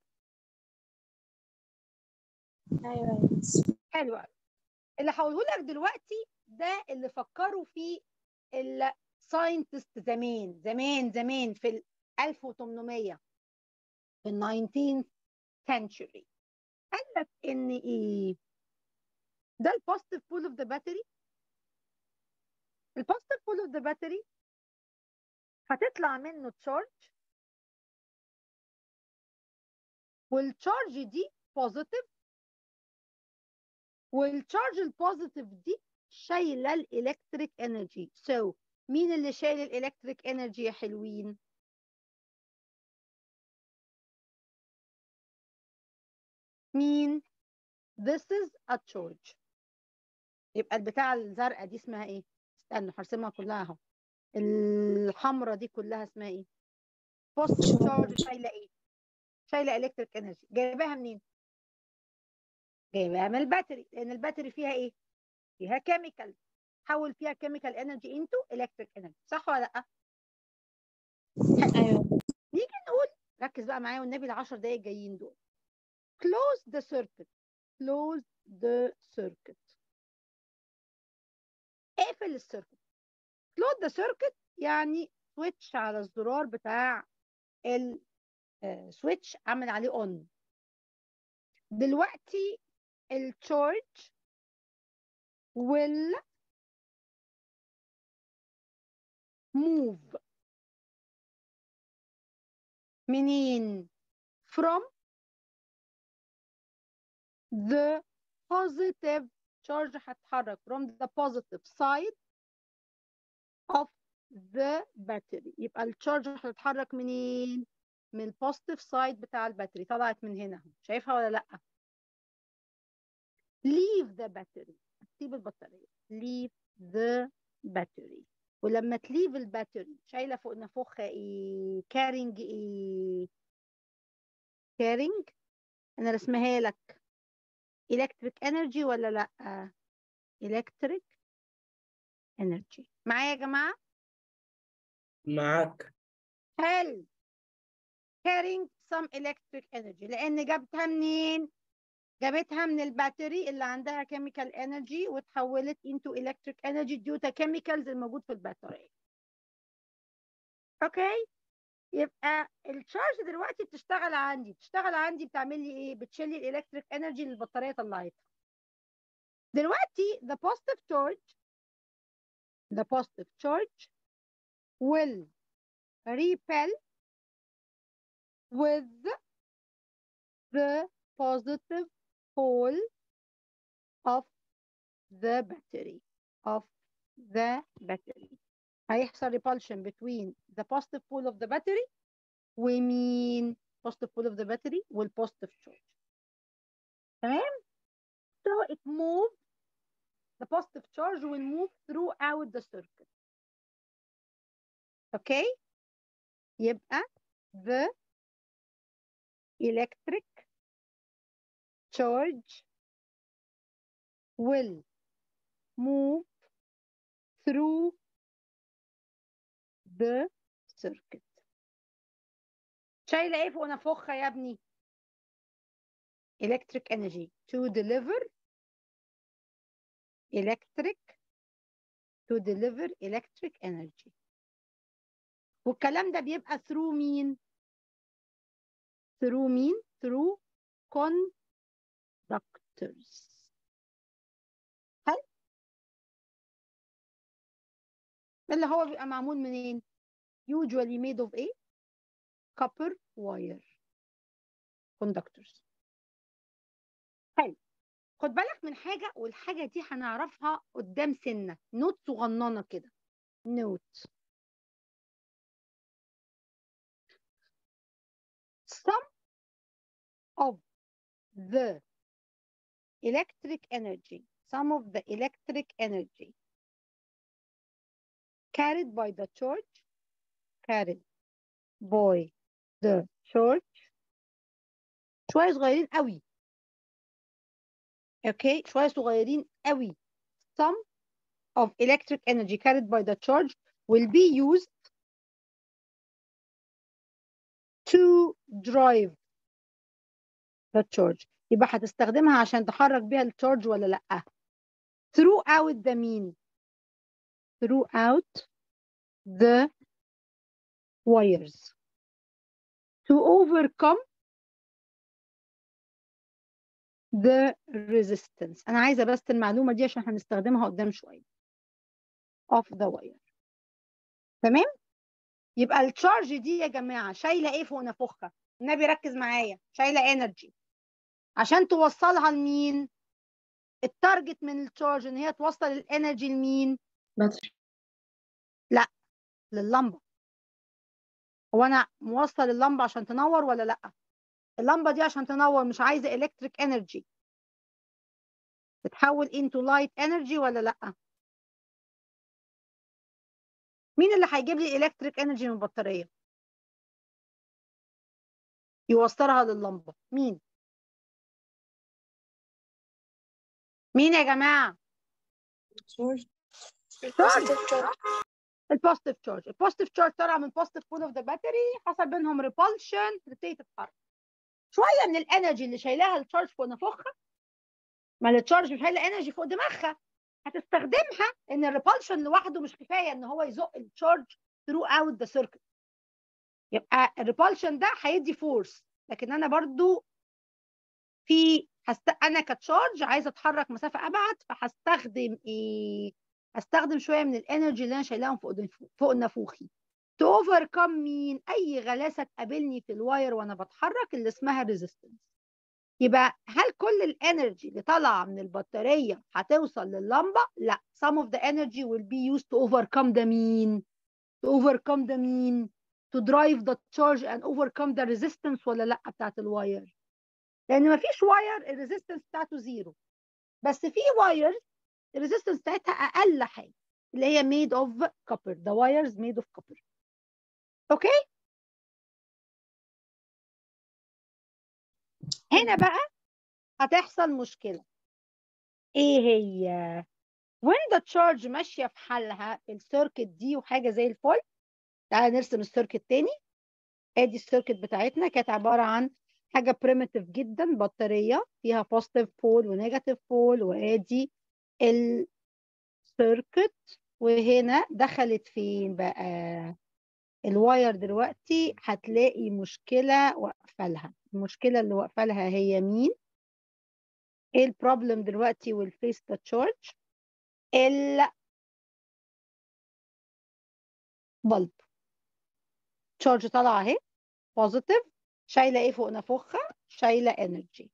ايوه يس. حلو قوي. اللي هقوله لك دلوقتي ده اللي فكروا فيه الساينتست زمان زمان زمان في ال ألف وثمانمية، في ال nineteenth century. قال لك ان ايه؟ ده البوزيتيف بول اوف ذا باتري. البوزيتيف بول اوف ذا باتري هتطلع منه تشارج، والتشارج دي بوزيتيف، والتشارج البوزيتيف دي شايله الالكتريك انرجي. سو so, مين اللي شايل الالكتريك انرجي يا حلوين؟ مين؟ This is a charge. يبقى البتاعه الزرقاء دي اسمها ايه؟ استنوا هرسمها كلها اهو. الحمراء دي كلها اسمها ايه؟ بوزيتيف تشارج. شايله ايه؟ شايله الكتريك انرجي. جايباها منين؟ جايباها من الباتري، لان الباتري فيها ايه؟ فيها كيميكال. حول فيها كيميكال انرجي انتو الكتريك انرجي، صح ولا لا؟ ايوه. نيجي نقول، ركز بقى معايا والنبي العشر دقايق جايين دول. close the circuit. close the circuit. اقفل السيركت. close the circuit يعني سويتش على الزرار بتاع السويتش، عامل عليه اون. دلوقتي التشارج will move منين؟ from the positive charge. هتتحرك from the positive side of the battery. يبقى التشارج هتتحرك منين؟ من البوزيتيف سايد بتاع الباتري. طلعت من هنا، شايفها ولا لا؟ leave the battery. هتسيب البطاريه. leave the battery. ولما تليف الباتري شايله فوق نفوخها ايه؟ كارينج ايه؟ كارينج، انا رسمها لك electric energy ولا لا؟ electric energy. معايا يا جماعه؟ معاك. حلو. carrying some electric energy، لان جابتها منين؟ جابتها من الباتري اللي عندها chemical energy وتحولت into electric energy due to chemicals الموجود في البطاريه. اوكي، يبقى الشارج دلوقتي بتشتغل عندي بتشتغل عندي بتعمل لي ايه؟ بتشيل لي الالكتريك انرجي اللي البطاريه طلعتها. دلوقتي the positive charge the positive charge will repel with the positive pole of the battery of the battery. هيحصل repulsion between the positive pole of the battery ومين؟ positive pole of the battery والpositive charge. تمام؟ So it moves, the positive charge will move throughout the circuit. Okay? يبقى the electric charge will move through the circuit. شايله ايه فوق نفوخها يا ابني؟ electric energy to deliver electric to deliver electric energy. والكلام ده بيبقى through مين؟ through مين؟ through conductor. conductors. حلو. اللي هو بيبقى معمول منين؟ usually made of ايه؟ copper wire conductors. حلو. خد بالك من حاجة، والحاجة دي هنعرفها قدام سنة، نوت صغننة كده. نوت. some of the electric energy some of the electric energy carried by the charge carried by the charge شوية صغيرين قوي. اوكي، شوية صغيرين قوي. some of electric energy carried by the charge will be used to drive the charge. يبقى هتستخدمها عشان تحرك بيها التشارج ولا لأ؟ throughout the mean throughout the wires to overcome the resistance. أنا عايزة بس المعلومة دي عشان هنستخدمها قدام شوية. of the wire. تمام؟ يبقى التشارج دي يا جماعة شايلة إيه فوق نافوخها؟ النبي ركز معايا، شايلة energy عشان توصلها لمين؟ التارجت من التشارج إن هي توصل الانرجي لمين؟ باتري. لا، لللمبة. هو أنا موصل اللمبة عشان تنور ولا لأ؟ اللمبة دي عشان تنور مش عايزة electric energy تتحول into light energy ولا لأ؟ مين اللي هيجيب لي electric energy من البطارية؟ يوصلها لللمبة، مين؟ مين يا جماعة؟ charge charge. positive charge البوزيتيف تشارج. البوزيتيف تشارج طالعة من بوزيتيف بول اوف ذا باتري، حصل بينهم ريبولشن، تبتدي تتحرك. شوية من الانرجي اللي شايلاها التشارج فوق نافوخها، ما التشارج مش شايلة انرجي فوق دماغها، هتستخدمها ان الريبولشن لوحده مش كفاية ان هو يزق التشارج ثرو اوت ذا سيركت. يبقى الريبولشن ده هيدي فورس، لكن انا برضو في هست... انا كتشارج عايزه اتحرك مسافه ابعد، فهستخدم ايه؟ هستخدم شويه من الانرجي اللي انا شايلاهم فوق فوق نافوخي تو اوفركم مين؟ اي غلاسه تقابلني في الواير وانا بتحرك اللي اسمها ريزيستنس. يبقى هل كل الانرجي اللي طالعه من البطاريه هتوصل لللمبه؟ لا. some of the energy will be used to overcome the مين؟ to overcome the مين؟ to drive the charge and overcome the resistance ولا لا بتاعت الواير؟ لان ما فيش واير الريزيستنس بتاعته زيرو، بس في واير الريزيستنس بتاعتها اقل حاجه اللي هي made of copper. the wires made of copper. اوكي، هنا بقى هتحصل مشكله. ايه هي؟ when the charge ماشيه في حالها السيركت دي وحاجه زي الفل. تعالى نرسم السيركت تاني. ادي السيركت بتاعتنا كانت عباره عن حاجه بريميتيف جدا، بطاريه فيها بوزيتيف بول ونيجاتيف بول، وادي السيركت. وهنا دخلت فين بقى الواير؟ دلوقتي هتلاقي مشكله واقفه لها. المشكله اللي واقفه لها هي مين؟ ايه البروبلم دلوقتي والفيس ذا تشارج؟ البلب. تشارج طالعه اهي بوزيتيف، شايله ايه فوق نافوخها؟ شايله انرجي،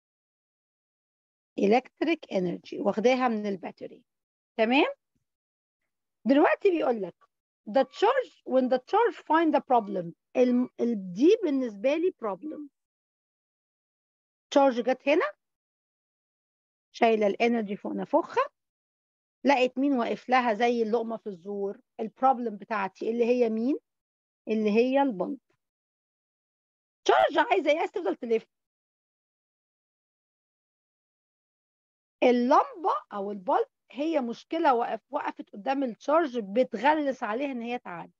الكتريك انرجي واخداها من الباتري. تمام. دلوقتي بيقول لك the charge when the charge find the problem. ال... ال... دي بالنسبه لي problem. charge جت هنا شايله الانرجي فوق نافوخها، لقيت مين واقف لها زي اللقمه في الزور؟ البروبلم بتاعتي اللي هي مين؟ اللي هي البلب. charge عايزه ايه؟ عايزه تفضل تلف. اللمبه او البلب هي مشكله وقف وقفت قدام التشارج بتغلس عليها ان هي تعدي.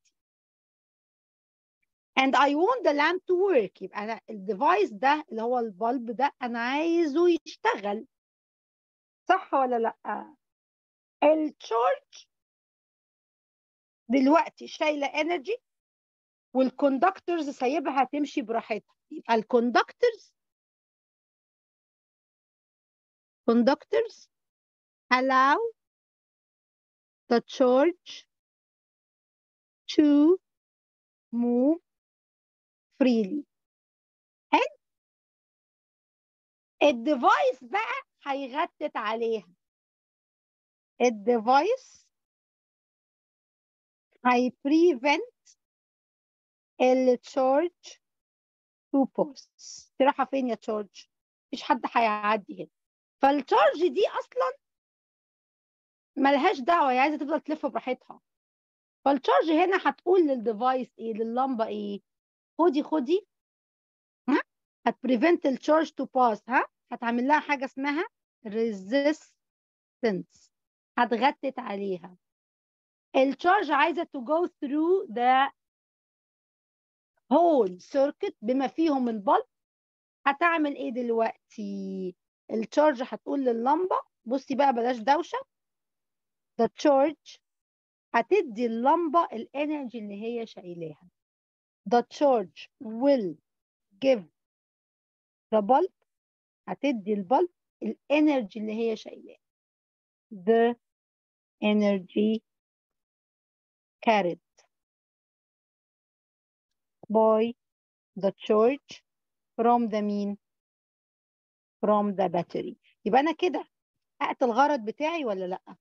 and I want the lamp to work. يبقى انا الديفايس ده اللي هو البلب ده انا عايزه يشتغل، صح ولا لا؟ التشارج دلوقتي شايله انرجي والكوندكتورز سايبها تمشي براحتها. يبقى الكوندكتورز conductors allow the charge to move freely. حلو. الديفايس بقى هيغتت عليها. الديفايس هيبريفنت التشارج تو باس. رايحه فين يا تشارج؟ مفيش حد هيعدي هنا. فالتشارج دي اصلا ملهاش دعوه، هي عايزه تفضل تلف براحتها. فالتشارج هنا هتقول للديفايس ايه، لللمبه ايه، خدي خدي، ها، هتبريفنت التشارج تو باس، ها، هتعمل لها حاجه اسمها resistance، هتغتت عليها. التشارج عايزه to go through the whole circuit بما فيهم البلب. هتعمل ايه دلوقتي؟ التشارج هتقول لللمبه بصي بقى بلاش دوشه، the charge هتدي اللمبه الانرجي اللي هي شايلاها. the charge will give the bulb، هتدي البلب الانرجي اللي هي شايلاها. the energy carried by the charge from the mean from the battery. يبقى انا كده حققت الغرض بتاعي ولا لا؟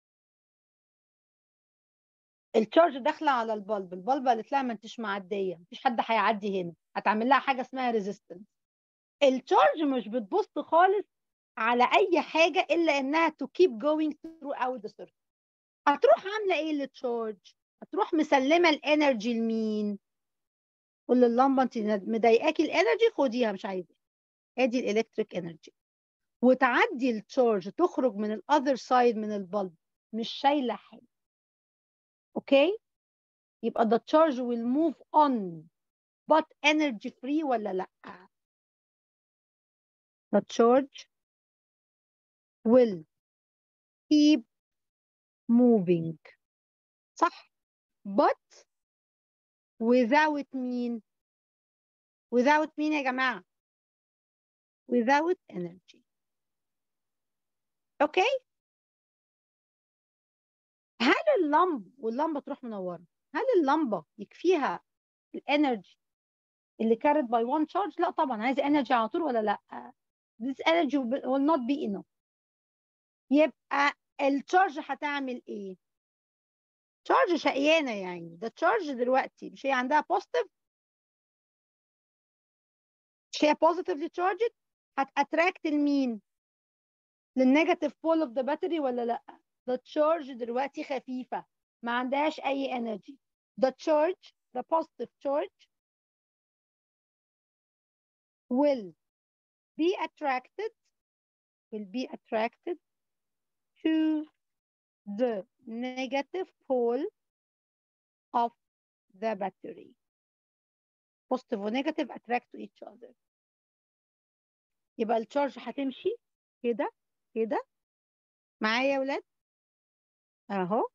التشارج داخله على البلب، البلب قالت لها ما انتش معديه، مفيش حد هيعدي هنا، هتعمل لها حاجه اسمها ريزيستنس. التشارج مش بتبص خالص على اي حاجه الا انها to keep going throughout the circuit. هتروح عامله ايه للتشارج؟ هتروح مسلمه الانرجي لمين؟ قول لللمبه انت مضايقاكي الانرجي، خديها مش عايزه، ادي الالكتريك انرجي، وتعدي التشارج تخرج من الاذر سايد من البلب مش شايله حاجه. اوكي؟ يبقى the charge will move on but energy free ولا لا؟ the charge will keep moving، صح، but without مين؟ without مين يا جماعة؟ without energy. اوكي؟ هل اللمبة واللمبة تروح منورة، هل اللمبة يكفيها الانرجي اللي carried by one charge؟ لا طبعا، عايزة انرجي على طول ولا لا؟ this energy will not be enough. يبقى التشارج هتعمل ايه؟ تشارج شقيانه يعني، ده تشارج دلوقتي مش هي عندها بوزيتيف، مش هي بوزيتيفلي تشارجد، هتاتراكت لمين؟ للنيجاتيف بول اوف ذا باتري ولا لا؟ ده تشارج دلوقتي خفيفه ما عندهاش اي انرجي. the charge the positive charge will be attracted will be attracted to the negative pole of the battery. positive و negative attract to each other. يبقى التشارج هتمشي كده كده معايا يا ولاد، اهو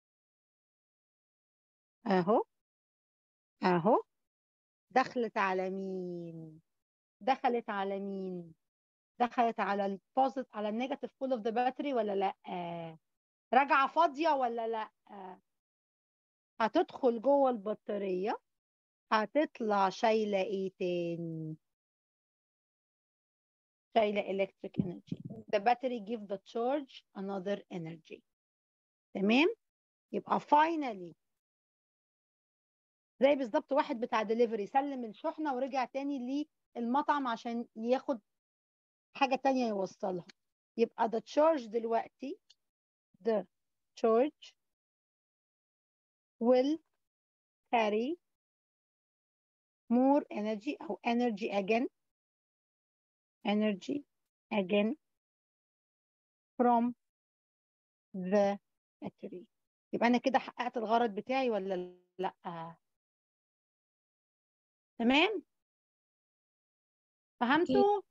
اهو اهو، دخلت على مين؟ دخلت على مين؟ دخلت على البوزيت على النيجاتيف بول اوف ذا باتري ولا لا؟ راجعه فاضيه ولا لا؟ هتدخل جوه البطاريه، هتطلع شايله ايه تاني؟ شايله electric energy. the battery give the charge another energy. تمام؟ يبقى finally زي بالظبط واحد بتاع دليفري سلم الشحنه ورجع تاني للمطعم عشان ياخد حاجه تانية يوصلها. يبقى the charge دلوقتي the charge will carry more energy او energy again energy again from the battery. يبقى انا كده حققت الغرض بتاعي ولا لا؟ تمام؟ فهمتوا؟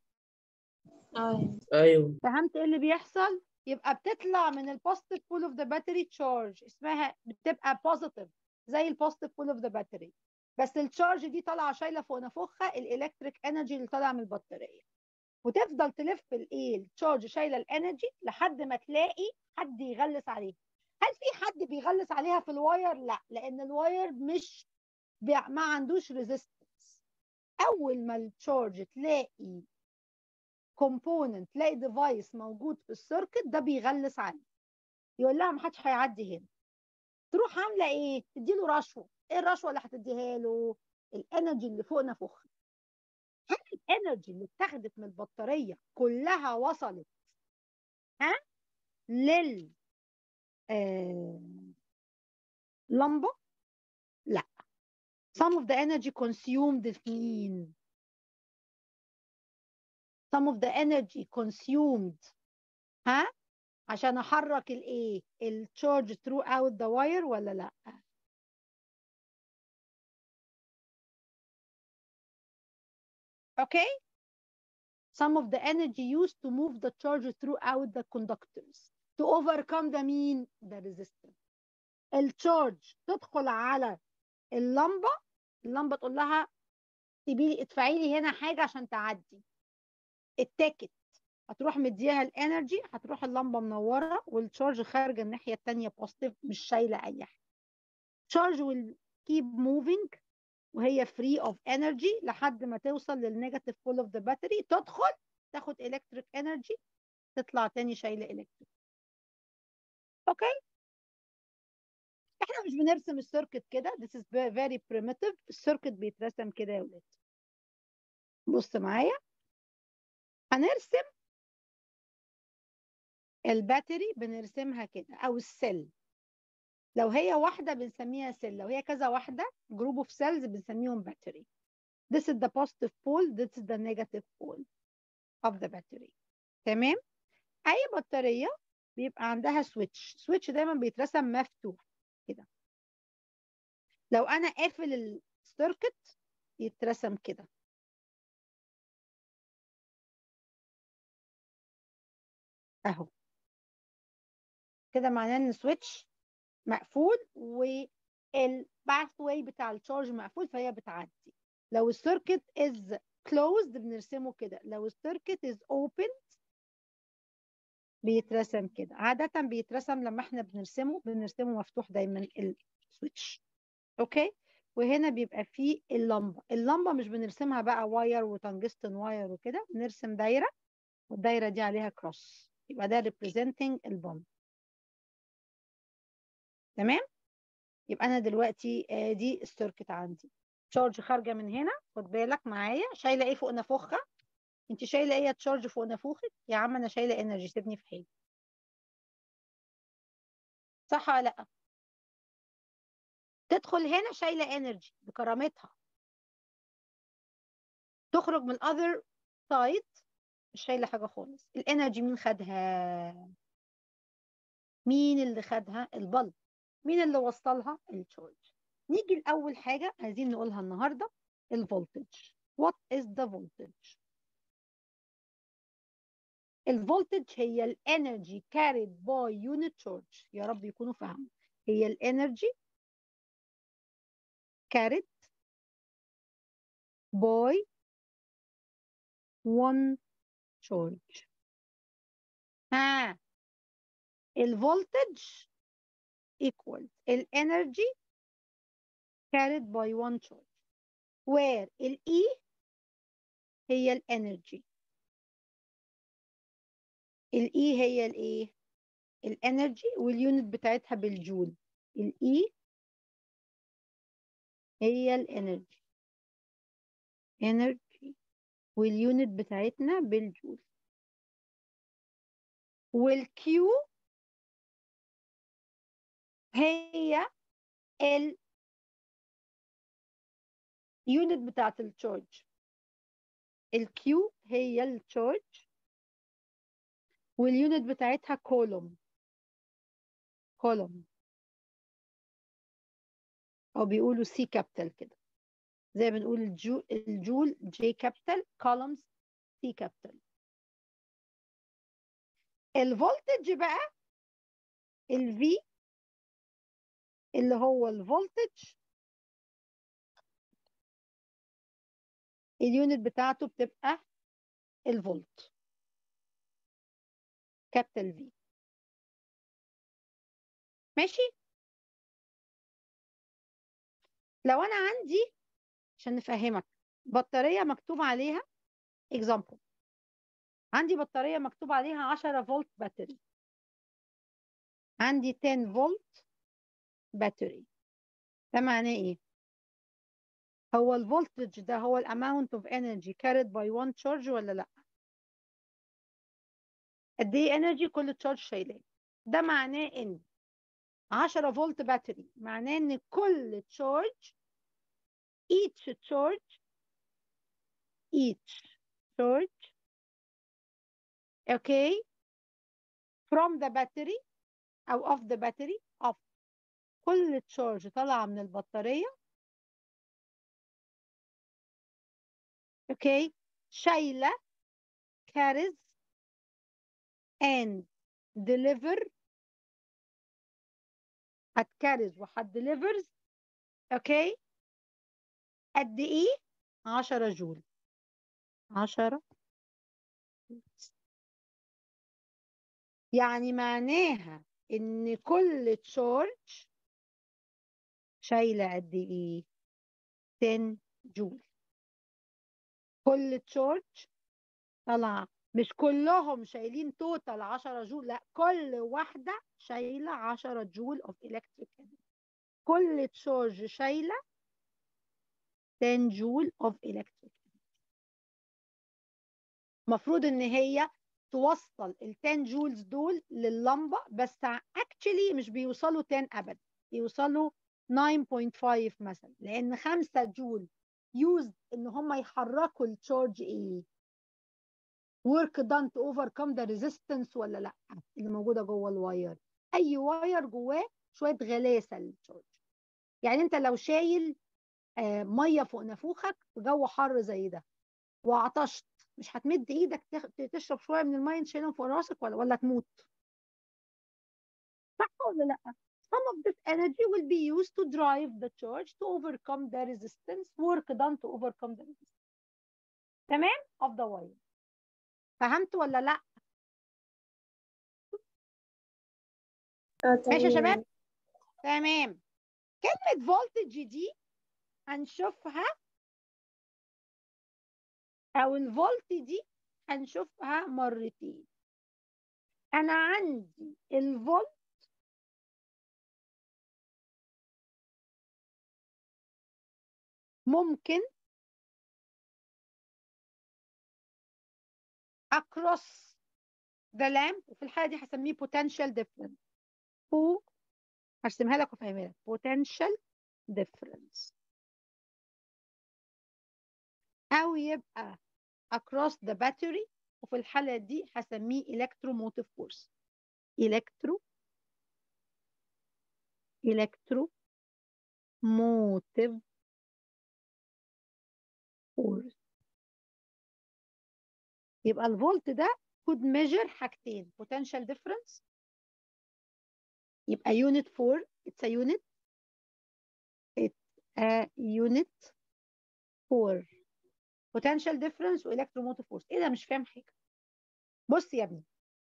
ايوه. فهمت ايه اللي بيحصل؟ يبقى بتطلع من البوزيتيف بول اوف ذا باتري تشارج اسمها بتبقى بوزيتيف زي البوزيتيف بول اوف ذا باتري، بس التشارج دي طالعه شايله فوق نفوخها الالكتريك انرجي اللي طالعه من البطاريه. وتفضل تلف الايه التشارج شايله الانرجي لحد ما تلاقي حد يغلس عليها. هل في حد بيغلس عليها في الواير؟ لا، لان الواير مش بي... ما عندوش ريزيستنس. اول ما التشارج تلاقي كومبوننت، تلاقي ديفايس موجود في السيركت ده بيغلس عليه، يقول لها ما حدش هيعدي هنا، تروح عامله ايه؟ تديله رشوه. ايه الرشوه اللي هتديها له؟ الانرجي اللي فوق نافوخها. هل الانرجي اللي اتاخدت من البطاريه كلها وصلت ها لل آه... لمبه؟ لا. some of the energy consumed في مين؟ some of the energy consumed ها عشان احرك الايه التشارج throughout the wire ولا لا؟ اوكي. some of the energy used to move the charge throughout the conductors to overcome the mean the resistance. التشارج تدخل على اللمبه، اللمبه تقول لها سيبي لي ادفعي لي هنا حاجه عشان تعدي. التاكت هتروح مديها الانرجي، هتروح اللمبه منوره والتشارج خارجه الناحيه الثانيه بوزيتيف، مش شايله اي حاجه. charge will keep moving وهي free of energy لحد ما توصل للنيجاتيف فول اوف ذا باتري، تدخل تاخد الكتريك انرجي، تطلع تاني شايله الكتريك. اوكي. احنا مش بنرسم السيركت كده، this is very primitive. السيركت بيترسم كده يا ولاد. بص معايا، هنرسم الباتري بنرسمها كده، او السيل. لو هي واحده بنسميها سيل، لو هي كذا واحده جروب اوف سيلز بنسميهم باتري. this is the positive pole, this is the negative pole of the battery. تمام. اي بطاريه بيبقى عندها سويتش، سويتش دايما بيترسم مفتوح كده. لو انا قافل السيركت يترسم كده. اهو كده معناه ان السويتش مقفول والباث واي بتاع التشارج مقفول فهي بتعدي. لو السيركت از closed بنرسمه كده، لو السيركت از open بيترسم كده. عادة بيترسم لما احنا بنرسمه بنرسمه مفتوح دايما السويتش. اوكي. وهنا بيبقى فيه اللمبة، اللمبة مش بنرسمها بقى واير وتنجستن واير وكده، بنرسم دايرة والدايرة دي عليها كروس، يبقى ده representing البامب. تمام. يبقى انا دلوقتي آه دي السيركت عندي، تشارج خارجه من هنا، خد بالك معايا، شايله ايه فوق نافوخها؟ انت شايله ايه يا تشارج فوق نافوخك؟ يا عم انا شايله انرجي، سيبني في حالي. صح ولا لا؟ تدخل هنا شايله انرجي بكرامتها، تخرج من الاذر سايد مش شايله حاجه خالص. الانرجي مين خدها؟ مين اللي خدها؟ البلب. مين اللي وصلها؟ التشارج. نيجي لاول حاجه عايزين نقولها النهارده، الفولتج. what is the voltage؟ الفولتج هي الانرجي carried by unit charge. يا رب يكونوا فاهموا. هي الانرجي carried by one charge. ها، الفولتج equals الانرجي carried by one charge where ال E هي الانرجي. ال E هي الايه؟ الانرجي، واليونت بتاعتها بالجول. ال E هي الانرجي، انرجي، واليونت بتاعتنا بالجول. والكيو هي اليونت بتاعت التشارج. الكيو هي التشارج واليونت بتاعتها كولوم. كولوم او بيقولوا سي كابيتال كده، زي ما بنقول الجو الجول جي كابيتال، كولومز سي كابيتال. الفولتج بقى الفي اللي هو الفولتج، اليونت بتاعته بتبقى الفولت كابيتال في. ماشي. لو انا عندي عشان نفهمك بطاريه مكتوب عليها example، عندي بطاريه مكتوب عليها عشرة فولت باتري، عندي عشرة فولت باتري، ده معناه ايه؟ هو الفولتج ده هو الاماونت اوف انرجي carried by one charge ولا لا؟ قد ايه انرجي كل تشارج شايلاه؟ ده معناه ان عشرة فولت باتري معناه ان كل تشارج each charge each charge okay from the battery او of the battery of كل تشارج طالعه من البطاريه اوكي شايله carries and deliver هتكارز وهتديليفرز اوكي قد ايه؟ عشرة جول. عشرة يعني معناها ان كل تشارج شايله قد ايه؟ عشرة جول. كل تشارج طلع مش كلهم شايلين توتال عشرة جول، لا كل واحده شايله عشرة جول اوف الكتريك انرجي. كل تشارج شايله عشرة جول اوف الكتريك. المفروض ان هي توصل ال عشرة جولز دول لللمبه، بس اكشلي مش بيوصلوا عشرة ابدا، بيوصلوا تسعة فاصلة خمسة مثلا، لان خمسة جول يوزد ان هم يحركوا التشارج ايه؟ work done to overcome the resistance ولا لا اللي موجوده جوه الواير. اي واير جواه شويه غلاسه للتشارج. يعني انت لو شايل آه ميه فوق نافوخك في جو حر زي ده وعطشت، مش هتمد ايدك تشرب شويه من الميه تشيلهم فوق راسك ولا ولا تموت؟ صح ولا لا؟ Some of this energy will be used to drive the charge to overcome the resistance, work done to overcome the resistance. تمام؟ of the wire. فهمت ولا لا؟ اه ماشي يا شباب؟ تمام. تمام. كلمة voltage دي هنشوفها أو الفولت دي هنشوفها مرتين. أنا عندي الفولت ممكن across the lamp، وفي الحالة دي هسميه potential difference. هو هرسمها لك وافهمها لك. potential difference أو يبقى across the battery، وفي الحالة دي هسميه electromotive force. electro electromotive force. يبقى الفولت ده could measure حاجتين: potential difference يبقى unit for it's a unit it's a unit for potential difference و electromotive force. ايه ده؟ مش فاهم حاجة. بص يا ابني،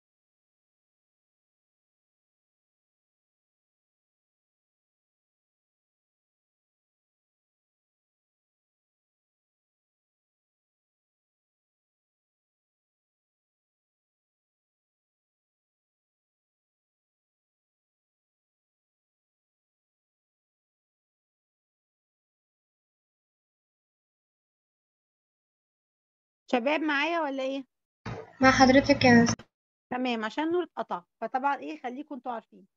شباب معايا ولا ايه؟ مع حضرتك يا مس. تمام. عشان النور اتقطع فطبعا ايه خليكم انتوا عارفين.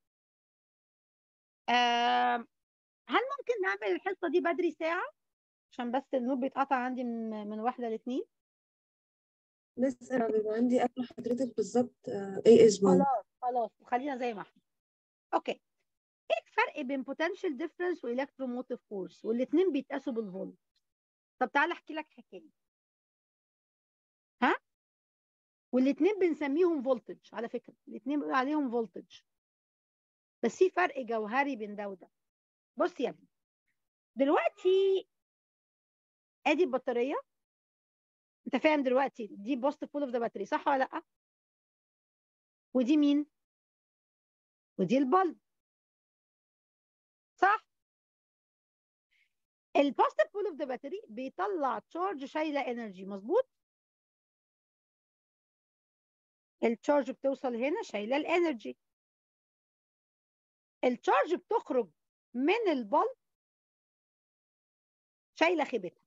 آه هل ممكن نعمل الحصة دي بدري ساعة؟ عشان بس النور بيتقطع عندي من من واحدة لاتنين. بس انا بيبقى عندي قبل حضرتك بالظبط ايه اسبوع. خلاص خلاص وخلينا زي ما احنا. اوكي. ايه الفرق بين potential difference والكتروموتيف فورس؟ والاثنين بيتقاسوا بالفولت. طب تعالى احكي لك حكايه. ها؟ والاثنين بنسميهم فولتج على فكره، الاثنين بنقول عليهم فولتج، بس في فرق جوهري بين ده وده. بص يا ابني، دلوقتي ادي البطاريه انت فاهم دلوقتي دي بوزيتيف بول اوف ذا باتري صح ولا لا؟ ودي مين؟ ودي البلب صح؟ البوزيتيف بول اوف ذا باتري بيطلع تشارج شايله انرجي مظبوط؟ التشارج بتوصل هنا شايله الانرجي. التشارج بتخرج من البلب شايله خيبتها.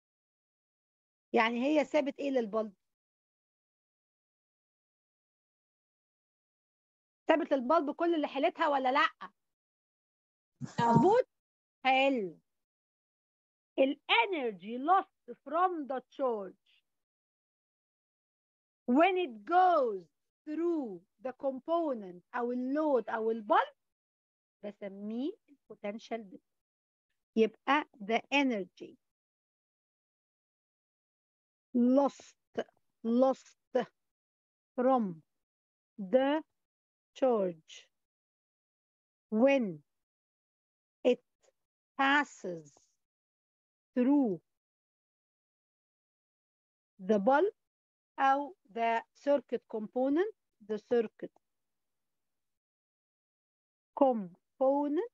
يعني هي سابت ايه للبلب؟ سابت للبلب كل اللي حيلتها ولا لا؟ مظبوط؟ حلو. الانرجي lost from the charge when it goes through the component او اللود او البلب بسميه potential difference. يبقى the energy lost lost from the charge when it passes through the bulb أو the circuit component the circuit component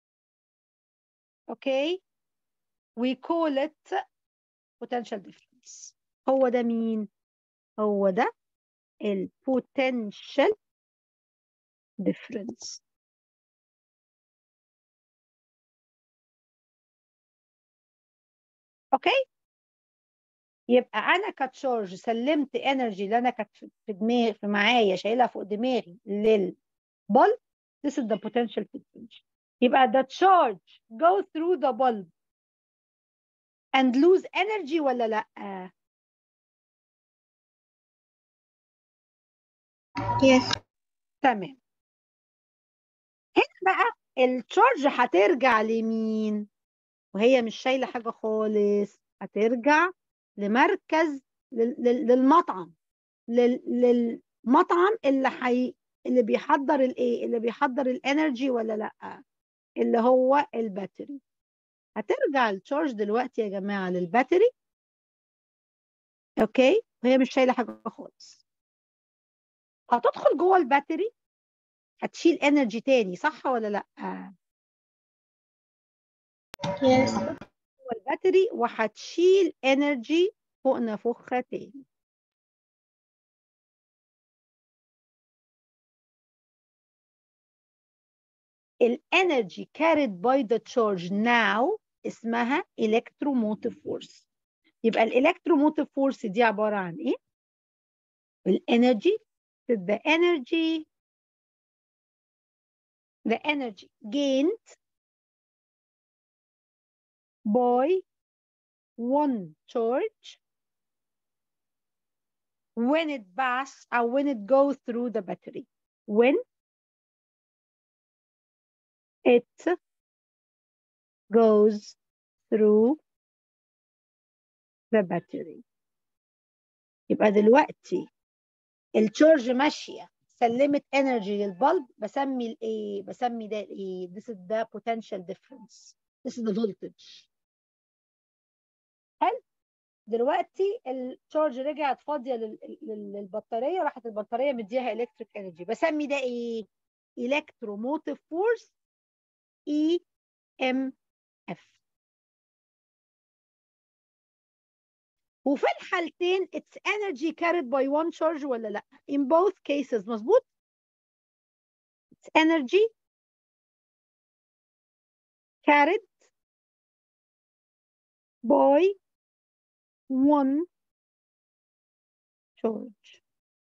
okay we call it potential difference. هو ده مين؟ هو ده ال potential difference. اوكي يبقى انا كتشارج سلمت انرجي اللي انا كانت في دماغي في معايا شايلها فوق دماغي للبلب. this is the potential difference. يبقى the charge go through the bulb and lose energy ولا لا؟ Yes. تمام. هنا بقى التشارج هترجع لمين؟ وهي مش شايله حاجه خالص. هترجع لمركز للمطعم للمطعم اللي حي اللي بيحضر الايه اللي بيحضر الانرجي ولا لا؟ اللي هو الباتري. هترجع التشارج دلوقتي يا جماعه للباتري اوكي وهي مش شايله حاجه خالص. هتدخل جوه الباتري هتشيل انرجي تاني صح ولا لا؟ Yes. جوه الباتري وهتشيل انرجي فوق نافوخها تاني. الانرجي carried by the charge now اسمها electromotive force. يبقى الالكتروموتيف فورس دي عباره عن ايه؟ الانرجي the energy the energy gained by one charge when it pass or when it goes through the battery. When it goes through the battery. يبقى دلوقتي التشارج ماشيه سلمت انرجي للبلب بسمي الايه؟ بسمي ده الايه؟ This is the potential difference. This is the voltage. حلو؟ دلوقتي التشارج رجعت فاضيه للبطاريه راحت البطاريه مديها الكتريك انرجي بسمي ده ايه؟ electromotive force E M F. وفي الحالتين it's energy carried by one charge ولا لا؟ in both cases مظبوط؟ it's energy carried by one charge.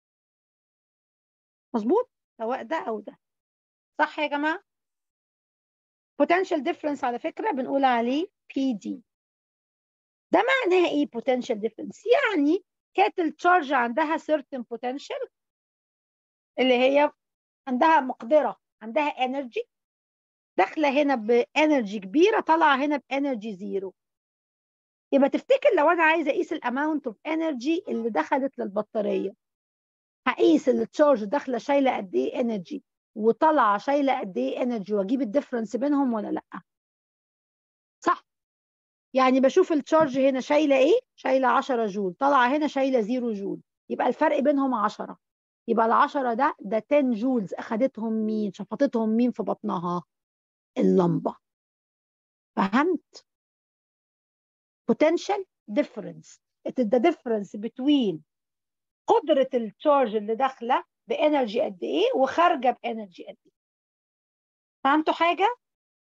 مظبوط؟ سواء ده أو ده. صح يا جماعة؟ potential difference على فكرة بنقول عليه P D. ده معناه إيه potential difference؟ يعني كانت التشارج عندها certain potential اللي هي عندها مقدرة عندها energy داخلة هنا بانرجي كبيرة طالعة هنا بانرجي زيرو. يبقى تفتكر لو انا عايزه اقيس الاماونت اوف انرجي اللي دخلت للبطاريه هقيس التشارج داخله شايله قد ايه انرجي وطالعه شايله قد ايه انرجي واجيب الديفرنس بينهم ولا لا؟ صح؟ يعني بشوف التشارج هنا شايله ايه؟ شايله عشرة جول، طالعه هنا شايله صفر جول، يبقى الفرق بينهم عشرة. يبقى ال عشرة ده ده عشرة جولز اخدتهم مين؟ شفطتهم مين في بطنها؟ اللمبه. فهمت؟ potential difference. it is the difference between قدره التشارج اللي داخله بانرجي قد ايه وخارجه بانرجي قد ايه. فهمتوا حاجه؟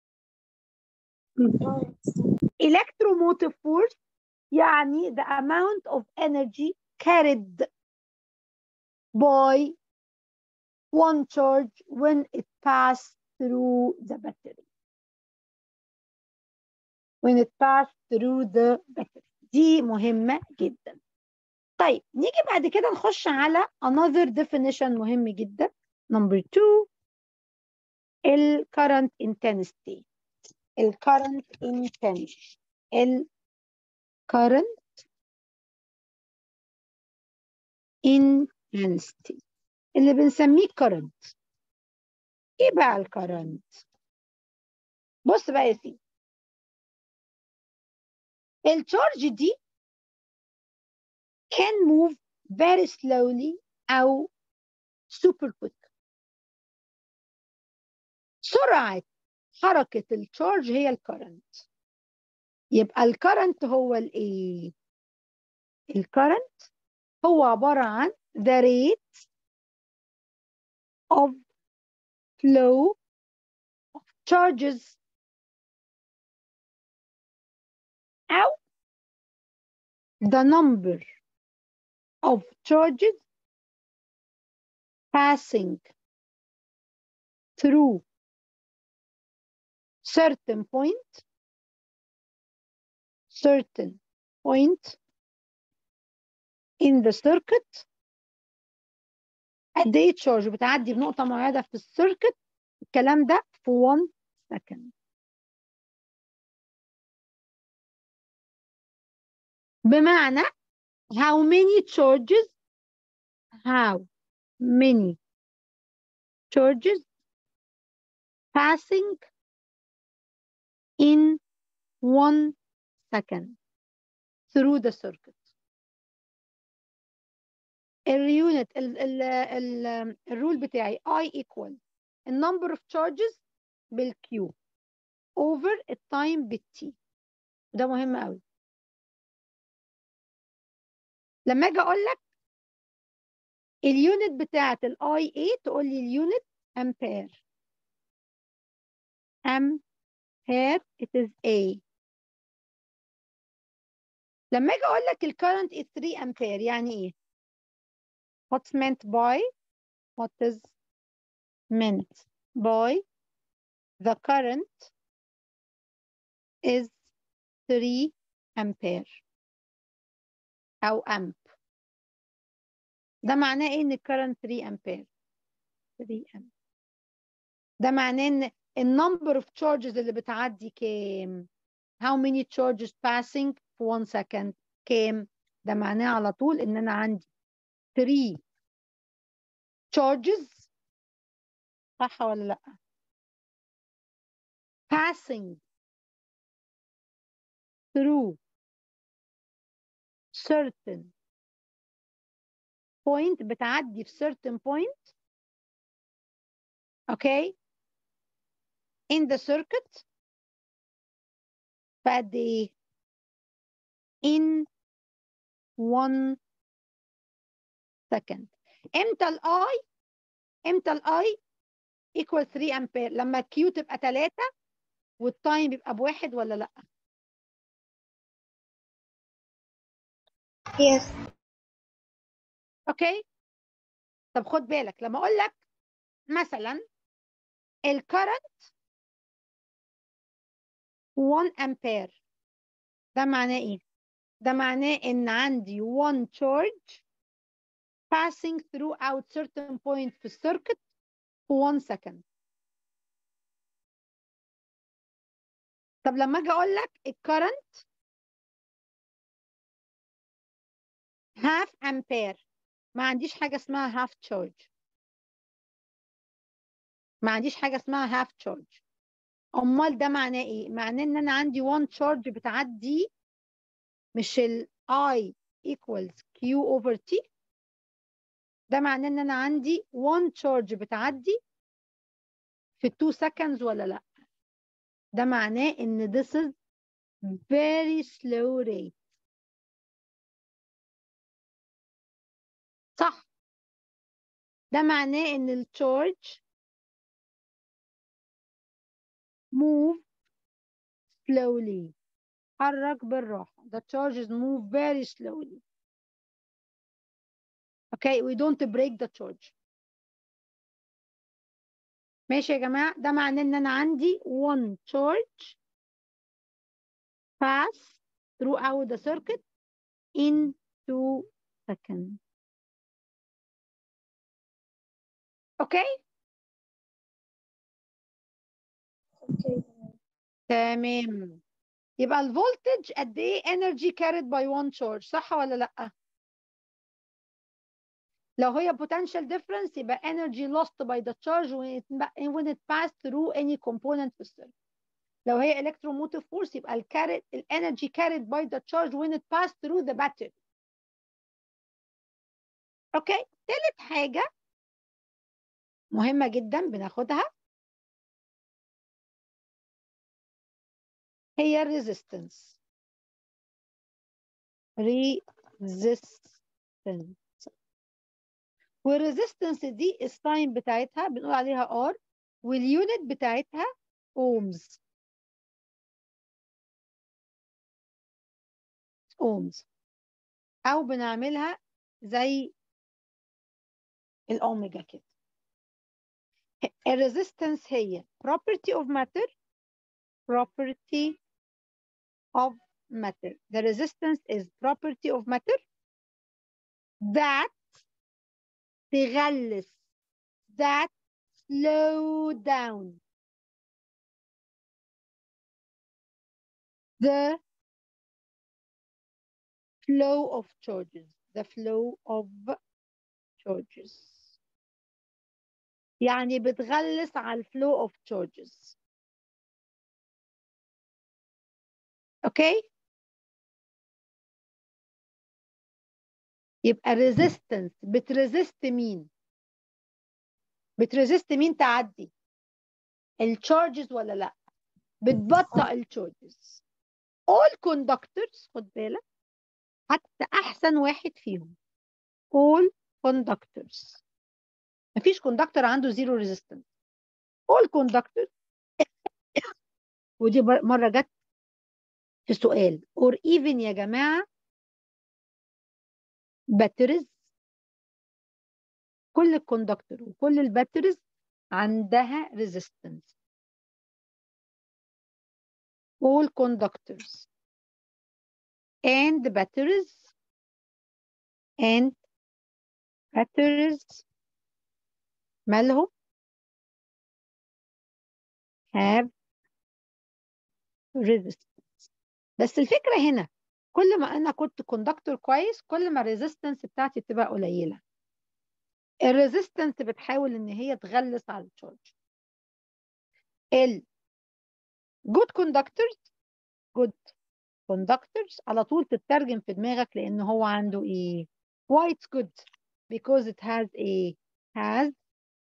electromotive force يعني the amount of energy carried by one charge when it passed through the battery. when it passed through the battery. دي مهمة جدا. طيب نيجي بعد كده نخش على another definition مهم جدا. number two ال current intensity. ال current intensity. ال current intensity اللي بنسميه current. ايه بقى الكرنت؟ بص بقى يا سيدي، التشارج دي can move very slowly أو super quick. سرعة حركة التشارج هي الكرنت. يبقى الكرنت هو الايه؟ الكرنت هو عبارة عن the rate of flow of charges أو the number of charges passing through certain point certain point in the circuit. قد ايه التشارج بتعدي بنقطة معينة في السيركت، الكلام ده في one second. بمعنى how many charges how many charges passing in one second through the circuit. اليونت ال ال ال الرول بتاعي I equal the number of charges بالQ over التايم بالT. ده مهم قوي. لما اجي اقول لك اليونت بتاعت الاي اي تقول لي اليونت امبير. امبير it is A. لما اجي اقول لك الكرنت is three امبير يعني ايه؟ what's meant by what is meant by the current is three امبير او امب. ده معناه ايه ان الكرنت three امبير؟ three امب. ده معناه ان النمبر اوف تشارجز اللي بتعدي كام؟ how many charges passing في one second كام؟ ده معناه على طول ان انا عندي three charges. صح ولا لا؟ passing through certain point بتعدي في certain point okay in the circuit فقد ايه؟ in one second. امتى الاي امتى الاي equal three امبير؟ لما الكيو تبقى ثلاثة والتايم يبقى بواحد ولا لا؟ Yes. اوكي. طب خد بالك لما اقول لك مثلا الكرنت one امبير، ده معناه ايه؟ ده معناه ان عندي one charge passing throughout certain point في السيركت في one second. طب لما اجي اقول لك الكرنت half امبير، ما عنديش حاجه اسمها half charge. ما عنديش حاجه اسمها half charge. امال ده معناه ايه؟ معناه ان انا عندي one charge بتعدي، مش ال I equals Q over T. ده معناه ان انا عندي one charge بتعدي في two seconds ولا لا؟ ده معناه ان this is very slow rate. صح. ده معناه ان التشارج move slowly. حرك بالراحة. The charges move very slowly. Okay, we don't break the charge. ماشي يا جماعة؟ ده معناه ان انا عندي one charge pass throughout the circuit in two seconds. Okay? اوكي تمام. يبقى الفولتج قد ايه energy carried by one charge، صح ولا لا؟ لو هي potential difference يبقى energy lost by the charge when it, when it passed through any component في السيركت. لو هي electromotive force يبقى ال carried ال energy carried by the charge when it passed through the battery. اوكي. تالت حاجة مهمة جدا بناخدها هي resistance. resistance. والريزيستنس دي الساين بتاعتها بنقول عليها ار، واليونت بتاعتها اومز. اومز او بنعملها زي الاوميجا كده. الريزيستنس هي property of matter. property of matter. The resistance is property of matter that تغلس that slow down the flow of charges. The flow of charges. يعني بتغلس على الفلو of charges. اوكي؟ يبقى resistance بتريزست مين؟ بتريزست مين تعدي؟ التشارجز ولا لا؟ بتبطئ التشارجز. all conductors، خد بالك حتى احسن واحد فيهم all conductors. مفيش كوندكتور عنده زيرو ريزيستنس. all conductors ودي مره جت في سؤال or even يا جماعه باتريز. كل الكوندكتور وكل الباتريز عندها resistance. all conductors and batteries and batteries مالهم have resistance. بس الفكرة هنا كل ما أنا كنت كوندكتور كويس كل ما الريزيستنس بتاعتي بتبقى قليلة. الريزيستنس بتحاول إن هي تغلس على التشارج. ال good conductors good conductors على طول تترجم في دماغك لأن هو عنده إيه؟ why it's good because it has a has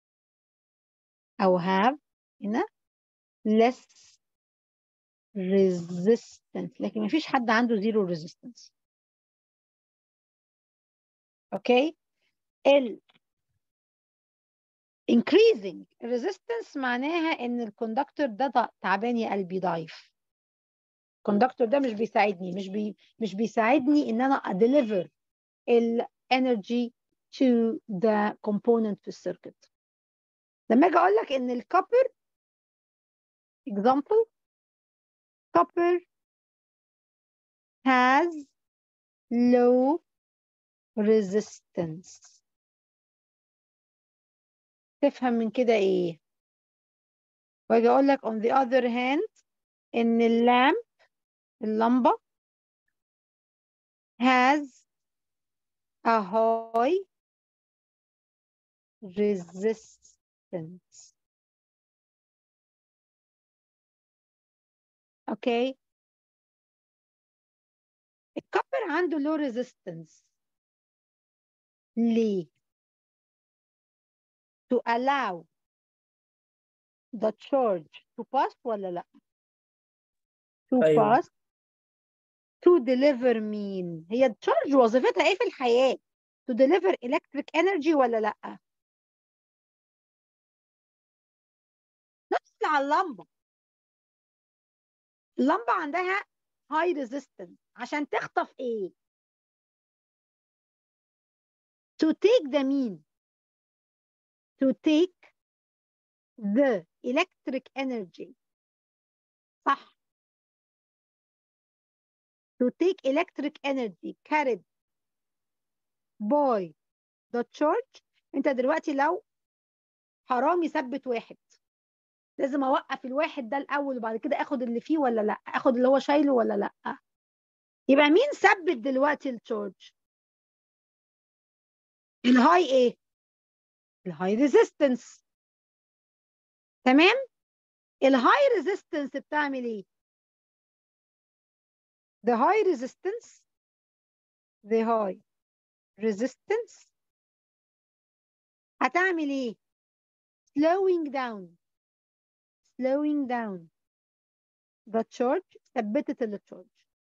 أو have هنا less resistance. لكن مفيش حد عنده zero resistance. اوكي. ال increasing resistance معناها ان الكوندكتور ده تعبان يا قلبي ضعيف. الكوندكتور ده مش بيساعدني مش بي مش بيساعدني ان انا deliver ال energy to the component في السيركت. لما اجي اقول لك ان الكوبر example copper has low resistance. تفهم من كده ايه؟ واجي اقول لك on the other hand ان اللامب اللمبة has a high resistance. اوكي. الكوبر عنده لو ريزيستنس ليه؟ to allow the charge to pass ولا لا؟ to أيوة. pass to deliver مين؟ هي التشارج وظيفتها ايه في الحياة؟ to deliver electric energy ولا لا؟ نفس على اللمبة. اللمبة عندها high resistance عشان تخطف ايه؟ to take the mean to take the electric energy صح. to take electric energy carried by the charge. انت دلوقتي لو حرامي ثبت واحد لازم اوقف الواحد ده الاول وبعد كده اخد اللي فيه ولا لا؟ اخد اللي هو شايله ولا لا؟ يبقى مين ثبت دلوقتي التشارج؟ الهاي ايه؟ الهاي ريزيستنس. تمام. الهاي ريزيستنس بتعمل ايه؟ the high resistance the high resistance هتعمل ايه؟ slowing down slowing down the charge. ثبتت التشارج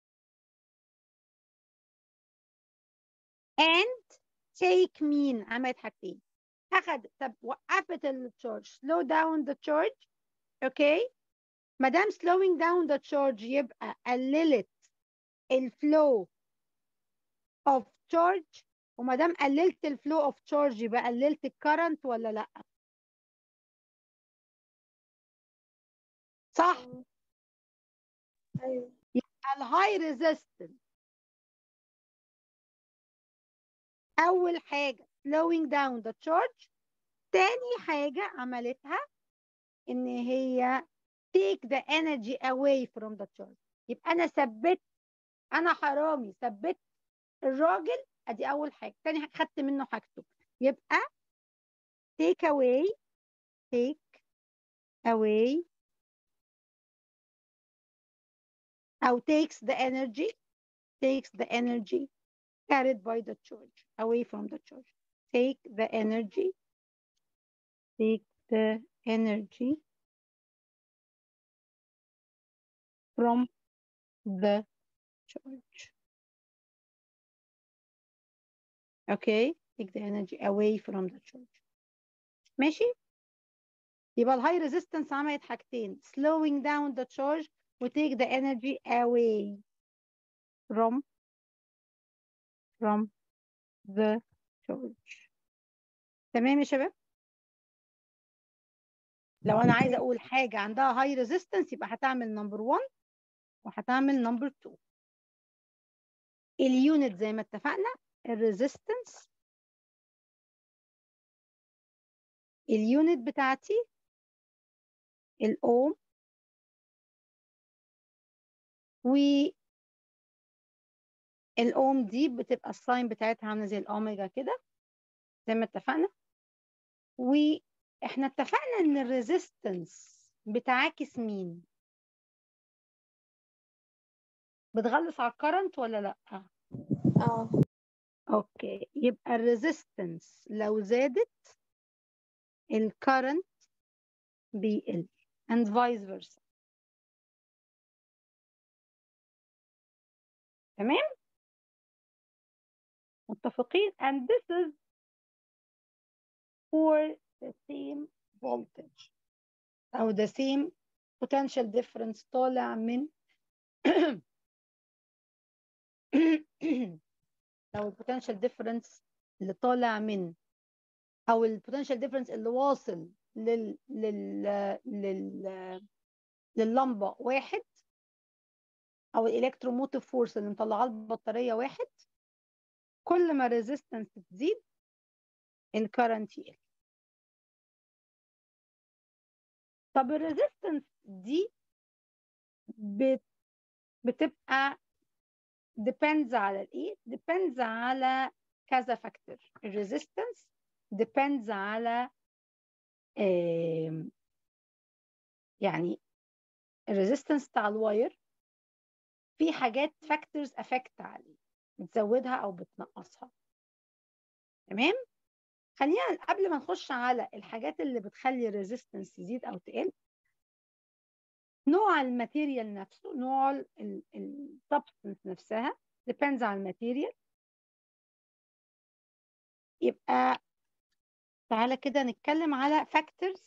and take مين؟ عملت حاجتين. اخد طب وقفت التشارج slow down the charge. اوكي. ما دام slowing down the charge يبقى قللت الفلو of charge، وما دام قللت الفلو of charge يبقى قللت الكرنت ولا لا؟ صح. ايوه. يبقى الهاي ريزيستنس اول حاجه slowing down the charge. تاني حاجه عملتها ان هي take the energy away from the charge. يبقى انا ثبت، انا حرامي ثبت الراجل، ادي اول حاجه. تاني حاجه خدت منه حاجته، يبقى take away take away او takes the energy takes the energy carried by the charge away from the charge. take the energy take the energy from the charge. okay take the energy away from the charge. ماشي. يبقى الهاي ريزيستنس عملت حاجتين slowing down the charge و take the energy away from from the charge. تمام يا شباب. لو انا عايزه اقول حاجه عندها هاي ريزيستنس يبقى هتعمل نمبر واحد وهتعمل نمبر اتنين. اليونت زي ما اتفقنا الريزيستنس، اليونت بتاعتي الاوم، والاوم دي بتبقى الساين بتاعتها عامله زي الاوميجا كده زي ما اتفقنا. واحنا اتفقنا ان الريزيستنس بتعاكس مين؟ بتغلس على الكرنت ولا لا؟ اه. اوكي. يبقى الريزيستنس لو زادت الكرنت بيقل and vice versa. تمام. متفقين؟ and this is for the same voltage او the same potential difference طالع من لو البوتنشال ديفرنس اللي طالع من او البوتنشال ديفرنس اللي واصل لل لل لل لللمبه واحد، او الالكتروموتيف فورس اللي مطلعاه البطاريه واحد، كل ما الريزيستنس تزيد الكرنت يقل. طب الريزيستنس دي بت بتبقى depends على الايه؟ depends على كذا فاكتور. الريزيستنس depends على آه يعني الريزيستنس بتاع الواير في حاجات فاكتورز افكت عليه، بتزودها او بتنقصها. تمام؟ خلينا قبل ما نخش على الحاجات اللي بتخلي الريزيستنس تزيد او تقل، نوع الماتيريال نفسه، نوع السبستنس نفسها depends على الماتيريال. يبقى تعالى كده نتكلم على factors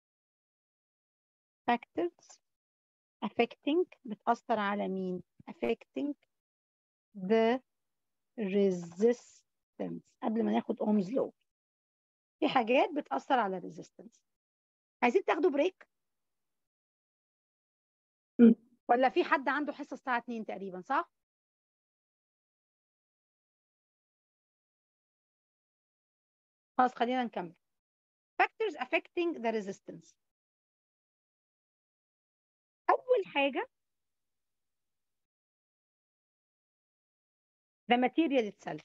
factors affecting، بتأثر على مين؟ affecting the resistance. قبل ما ناخد اومز لو، في حاجات بتأثر على الريزيستنس. عايزين تاخدوا بريك ولا في حد عنده حصة الساعة اتنين تقريبا، صح؟ خلاص خلينا نكمل. factors affecting the resistance. أول حاجة the material itself.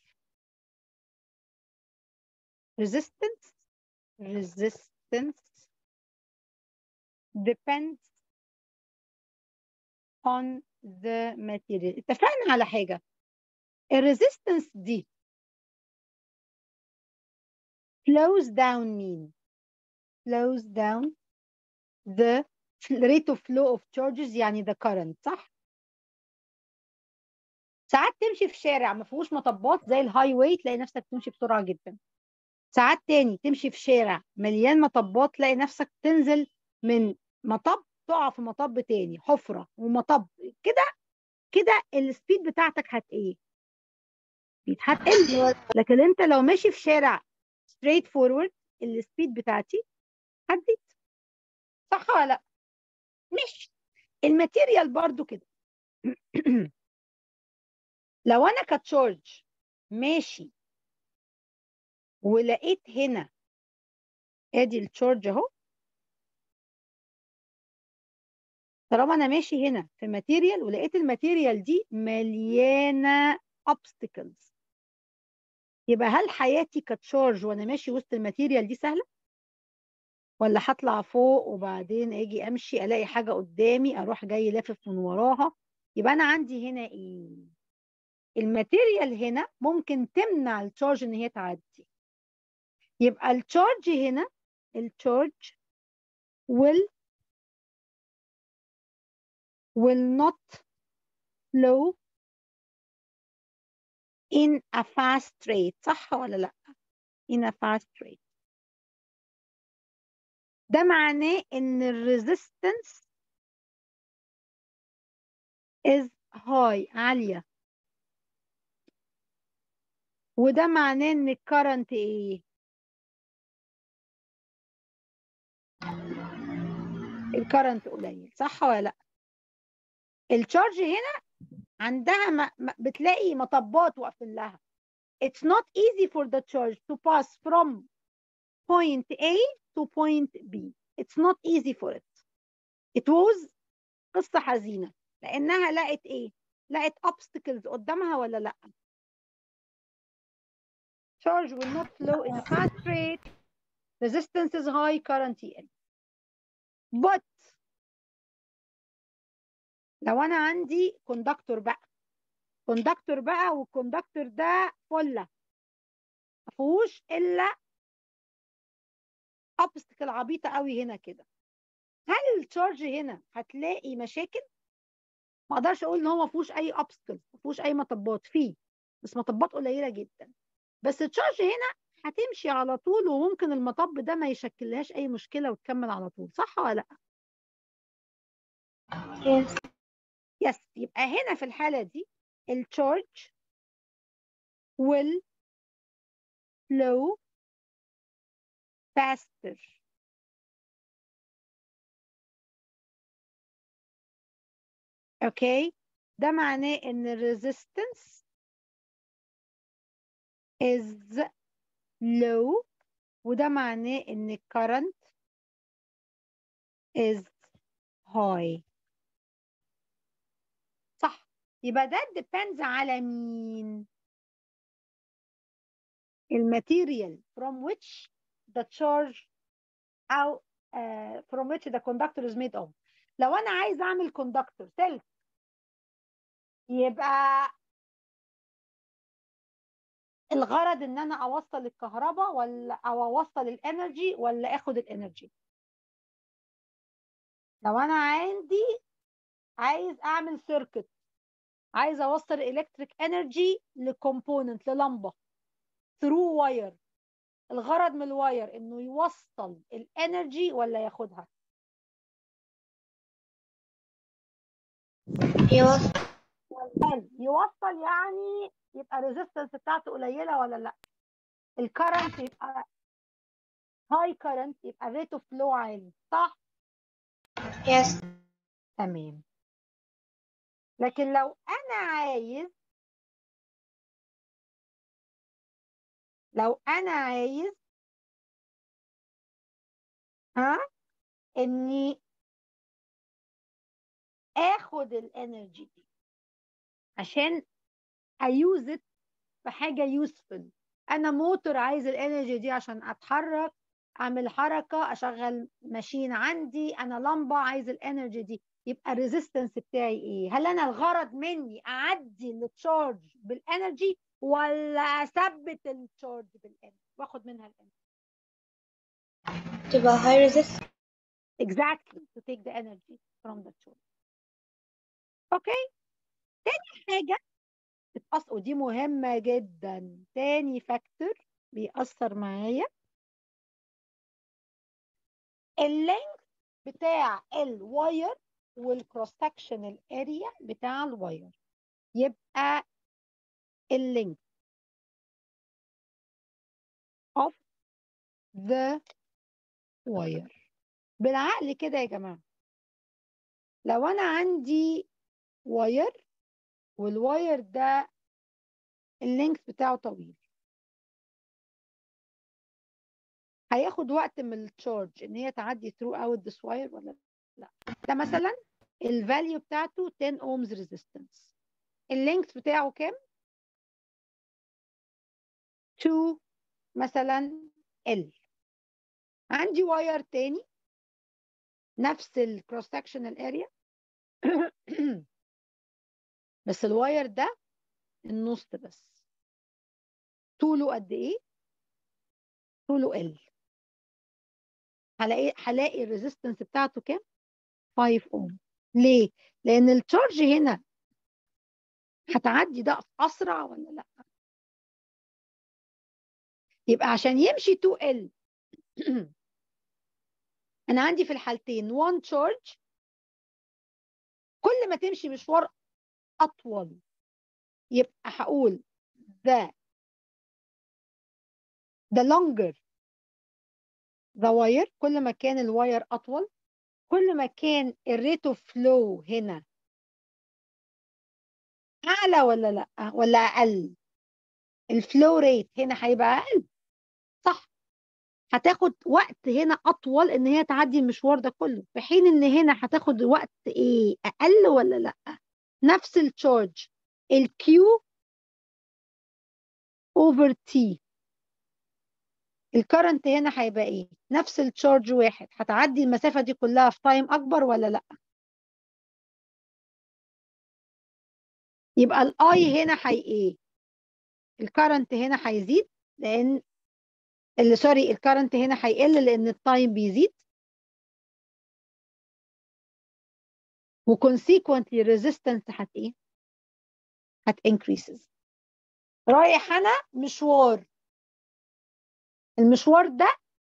resistance resistance depends on the material. اتفقنا على حاجة، الريزيستنس دي flows down مين؟ flows down the rate of flow of charges، يعني the current، صح؟ ساعات تمشي في شارع ما فيهوش مطبات زي الهاي واي تلاقي نفسك تمشي بسرعة جدا. ساعات تاني تمشي في شارع مليان مطبات تلاقي نفسك تنزل من مطب تقع في مطب تاني، حفرة ومطب كده كده، السبيد بتاعتك هت ايه؟ هتقل. لكن انت لو ماشي في شارع straight forward السبيد بتاعتي هتزيد، صح ولا لا؟ مش الماتيريال برضو كده. لو انا كتشارج ماشي ولقيت هنا ادي التشارج اهو، طالما انا ماشي هنا في ماتيريال ولقيت الماتيريال دي مليانه obstacles، يبقى هل حياتي كتشارج وانا ماشي وسط الماتيريال دي سهله؟ ولا هطلع فوق وبعدين اجي امشي الاقي حاجه قدامي اروح جاي لافف من وراها؟ يبقى انا عندي هنا ايه؟ الماتيريال هنا ممكن تمنع التشارج ان هي تعدي. يبقى التشارج هنا، التشارج will will not flow in a fast rate، صح ولا لا؟ in a fast rate. ده معناه ان الريزيستنس is high، عالية. وده معناه ان الكرنت ايه؟ الكرنت قليل، صح ولا لا؟ التشارج هنا عندها م... م... بتلاقي مطبات واقفين لها. It's not easy for the charge to pass from point A to point B. It's not easy for it. It was قصة حزينة لأنها لقت إيه؟ لقت obstacles قدامها ولا لأ؟ Charge will not flow in a fast rate. Resistance is high, current L. But لو أنا عندي كوندكتور بقى، كوندكتور بقى والكوندكتور ده فلة ما فيهوش إلا obstacle عبيطة قوي هنا كده، هل التشارج هنا هتلاقي مشاكل؟ ما اقدرش اقول ان هو ما فيهوش اي obstacle، ما فيهوش اي مطبات، فيه بس مطبات قليله جدا. بس التشارج هنا هتمشي على طول وممكن المطب ده ما يشكلهاش اي مشكله وتكمل على طول، صح ولا لا؟ Yes. يس. يبقى هنا في الحاله دي التشارج will flow faster. اوكي، ده معناه ان الريزيستنس is low، وده معناه ان الكرنت is high، صح؟ يبقى ده depends على مين؟ الماتيريال from which the charge أو uh, from which the conductor is made of. لو انا عايز اعمل كوندكتور سلك، يبقى الغرض ان انا اوصل الكهرباء ولا او اوصل الانرجي ولا اخد الانرجي؟ لو انا عندي عايز اعمل سيركت، عايز اوصل الكتريك انرجي لكومبوننت للمبه ثرو واير، الغرض من الواير انه يوصل الانرجي ولا ياخدها؟ يوصل. يوصل، يعني يبقى الريزيستنس بتاعته قليله ولا لا؟ الكرنت يبقى هاي كرنت، يبقى الريت اوف فلو عالي، صح؟ يس. تمام. لكن لو انا عايز لو انا عايز ها اني اخد الانرجي دي عشان ايوز ات في حاجه يوسفل، انا موتور عايز الانرجي دي عشان اتحرك، اعمل حركه، اشغل ماشين عندي، انا لمبه عايز الانرجي دي، يبقى الريزيستنس بتاعي ايه؟ هل انا الغرض مني اعدي التشارج بالانرجي ولا اثبت التشارج بالانرجي واخد منها الانرجي؟ تبقى high resistance. exactly to take the energy from the charge. اوكي. تاني حاجه بتأثر، ودي مهمه جدا، تاني فاكتور بيأثر معايا، اللينث بتاع الواير والكروس سكشنال اريا بتاع الواير. يبقى اللينث of the wire. بالعقل كده يا جماعه، لو انا عندي واير والواير ده اللينث بتاعه طويل، هياخد وقت من التشارج ان هي تعدي through out this wire ولا لا؟ ده مثلا الفاليو بتاعته ten ohms resistance، اللينث بتاعه كام؟ two مثلا L. عندي واير تاني نفس الكروس سكشنال اريا بس الواير ده النص بس، طوله قد ايه؟ طوله ال، هلاقي هلاقي الريزيستنس بتاعته كام؟ خمسة اوم. ليه؟ لان التشارج هنا هتعدي ده اسرع ولا لا؟ يبقى عشان يمشي تو ال انا عندي في الحالتين واحد تشارج، كل ما تمشي مشوار اطول يبقى هقول ده the longer the wire، كل ما كان الواير اطول كل ما كان الريت اوف فلو هنا اعلى ولا لا ولا اقل؟ الفلو ريت هنا هيبقى اقل، صح؟ هتاخد وقت هنا اطول ان هي تعدي المشوار ده كله، في حين ان هنا هتاخد وقت ايه اقل ولا لا؟ نفس التشارج، الكيو اوفر تي، الكرنت هنا هيبقى ايه؟ نفس التشارج واحد، هتعدي المسافه دي كلها في تايم اكبر ولا لا؟ يبقى الاي هنا هي ايه؟ الكرنت هنا هيزيد لان اللي سوري الكرنت هنا هيقل لان التايم بيزيد، وكونسيكونتلي ريزيستنس هت ايه؟ هت increases. رايح انا مشوار، المشوار ده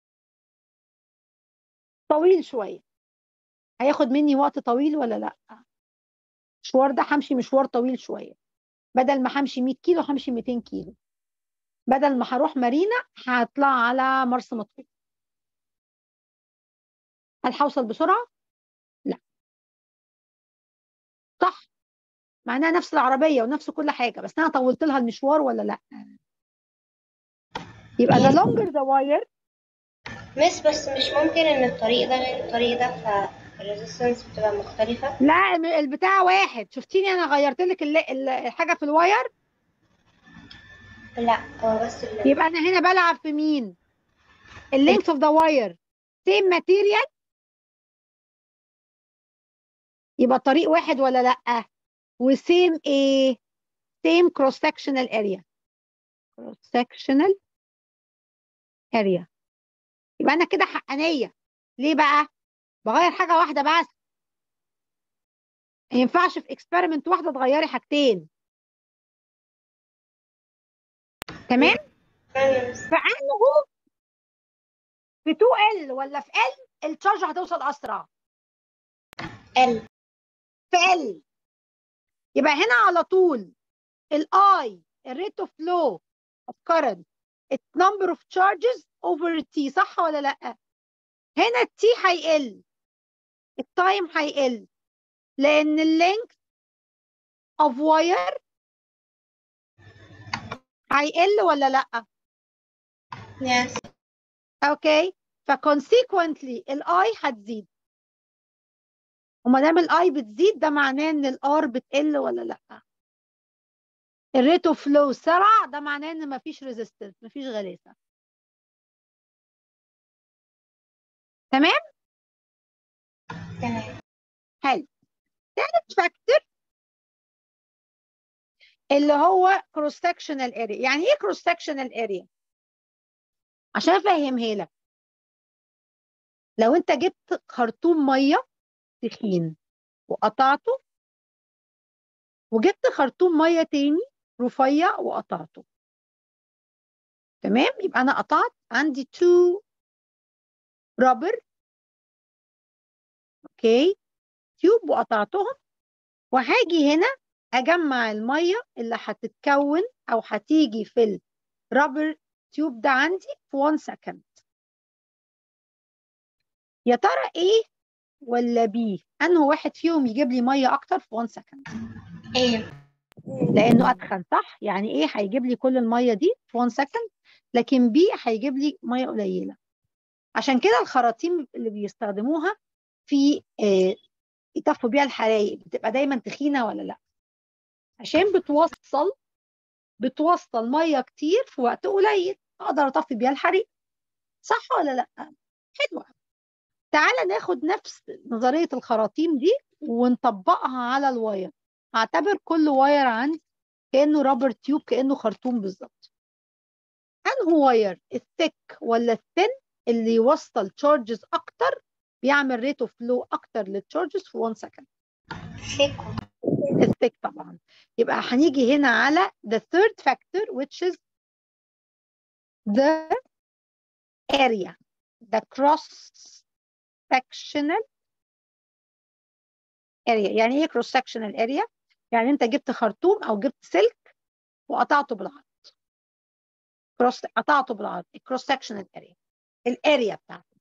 طويل شويه، هياخد مني وقت طويل ولا لا؟ المشوار ده همشي مشوار طويل شويه، بدل ما همشي مية كيلو همشي ميتين كيلو، بدل ما هروح مارينا هطلع على مرسى مطروح. هل هوصل بسرعه؟ لا. صح، معناها نفس العربيه ونفس كل حاجه، بس انا طولت لها المشوار ولا لا؟ يبقى the longer the wire. مس بس مش ممكن ان الطريق ده غير الطريق ده فالريزيستنس بتبقى مختلفة؟ لا البتاع واحد، شفتيني انا غيرت لك الحاجه في الواير؟ لا هو بس اللي يبقى انا هنا بلعب في مين؟ اللينث اوف ذا واير same material يبقى طريق واحد ولا لأ؟ وسيم ايه؟ سيم كروس سكشنال اريا. كروس سكشنال اريا. يبقى انا كده حقانيه. ليه بقى؟ بغير حاجه واحده بس. ما ينفعش في اكسبيرمنت واحده تغيري حاجتين. تمام؟ فانه في اتنين ال ولا في ال التشارج هتوصل اسرع؟ ال في ال. يبقى هنا على طول الاي الريت اوف فلو اوف كارنت النمبر اوف تشارجز اوفر تي، صح ولا لا؟ هنا التي هيقل، التايم هيقل، لان اللينث اوف واير هيقل ولا لا؟ يس. اوكي. فكونسيكونتلي الاي هتزيد، وما دام الاي بتزيد ده معناه ان الار بتقل ولا لا؟ الريت اوف فلو سرع، ده معناه ان مفيش ريزيستنس، مفيش غلاسه. تمام؟ تمام. حلو. ثالث فاكتور اللي هو كروس سكشنال اريا. يعني ايه كروس سكشنال اريا؟ عشان افهمها لك، لو انت جبت خرطوم ميه تخين وقطعته، وجبت خرطوم ميه تاني رفيع وقطعته، تمام؟ يبقى انا قطعت عندي تو رابر، اوكي، تيوب وقطعتهم، وهاجي هنا اجمع الميه اللي هتتكون او هتيجي في الرابر تيوب ده عندي في واحد سكند. يا ترى ايه ولا بي انه واحد فيهم يجيب لي ميه اكتر في واحد سكند؟ ايه. لانه اتخن، صح؟ يعني ايه هيجيب لي كل الميه دي في واحد سكند، لكن بي هيجيب لي ميه قليله. عشان كده الخراطيم اللي بيستخدموها في آه يطفوا بيها الحرايق بتبقى دايما تخينه ولا لا؟ عشان بتوصل بتوصل ميه كتير في وقت قليل، اقدر اطفي بيها الحريق، صح ولا لا؟ حلوه. تعالى ناخد نفس نظريه الخراطيم دي ونطبقها على الواير. هعتبر كل واير عندي كانه رابر تيوب، كانه خرطوم بالظبط. انه واير الثيك ولا الثين اللي يوصل تشارجز اكتر، بيعمل ريت اوف فلو اكتر للتشارجز في واحد سكند؟ ثيك. الثيك طبعا. يبقى هنيجي هنا على the third factor which is the area, the cross sectional area. يعني ايه cross sectional area؟ يعني انت جبت خرطوم او جبت سلك وقطعته بالعرض، كروس قطعته بالعرض، cross sectional area، الاريا بتاعته.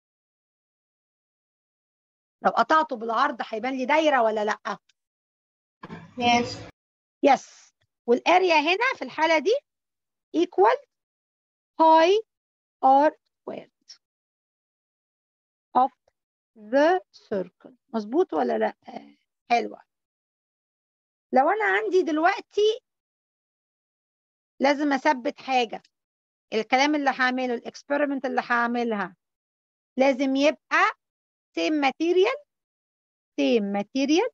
لو قطعته بالعرض هيبان لي دايره ولا لا؟ يس. يس. والاريا هنا في الحاله دي equal pi r squared of the circle. مظبوط ولا لا؟ حلوه. لو انا عندي دلوقتي لازم اثبت حاجه، الكلام اللي هعمله الاكسبيرمنت اللي هعملها لازم يبقى same material same material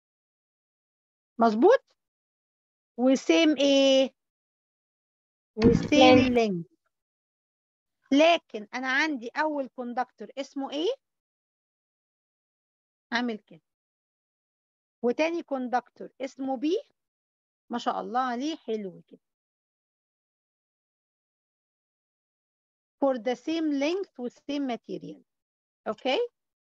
مظبوط، وسيم ايه؟ وسيم length. لكن انا عندي اول كوندكتور اسمه ايه؟ اعمل كده. وتاني كوندكتور اسمه بي، ما شاء الله عليه حلو كده، for the same length with same material. اوكي؟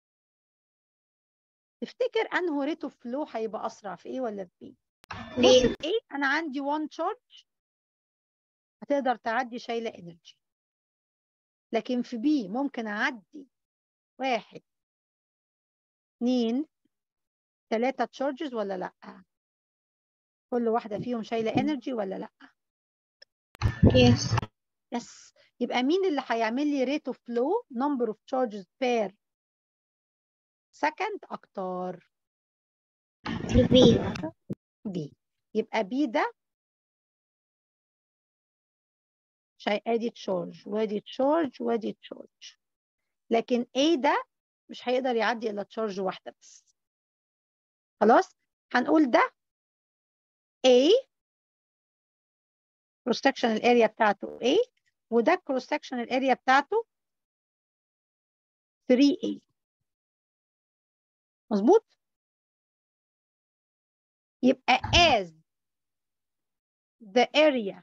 تفتكر انه ريت اوف فلو هيبقى اسرع في ايه ولا في بي؟ ليه؟ بص، في ايه انا عندي one charge هتقدر تعدي شايله انرجي، لكن في بي ممكن اعدي واحد اتنين تلاتة تشارجز ولا لا؟ كل واحده فيهم شايله انرجي ولا لا؟ يس. يس. يبقى مين اللي هيعمل لي ريت اوف فلو نمبر اوف تشارجز بير سكند اكتر؟ البي. بي. يبقى بي ده شاي ادي تشارج وادي تشارج وادي تشارج، لكن ايه ده مش هيقدر يعدي الا تشارج واحده بس. خلاص هنقول ده A cross sectional area بتاعته A وده cross sectional area بتاعته ثري إيه. مظبوط؟ يبقى as the area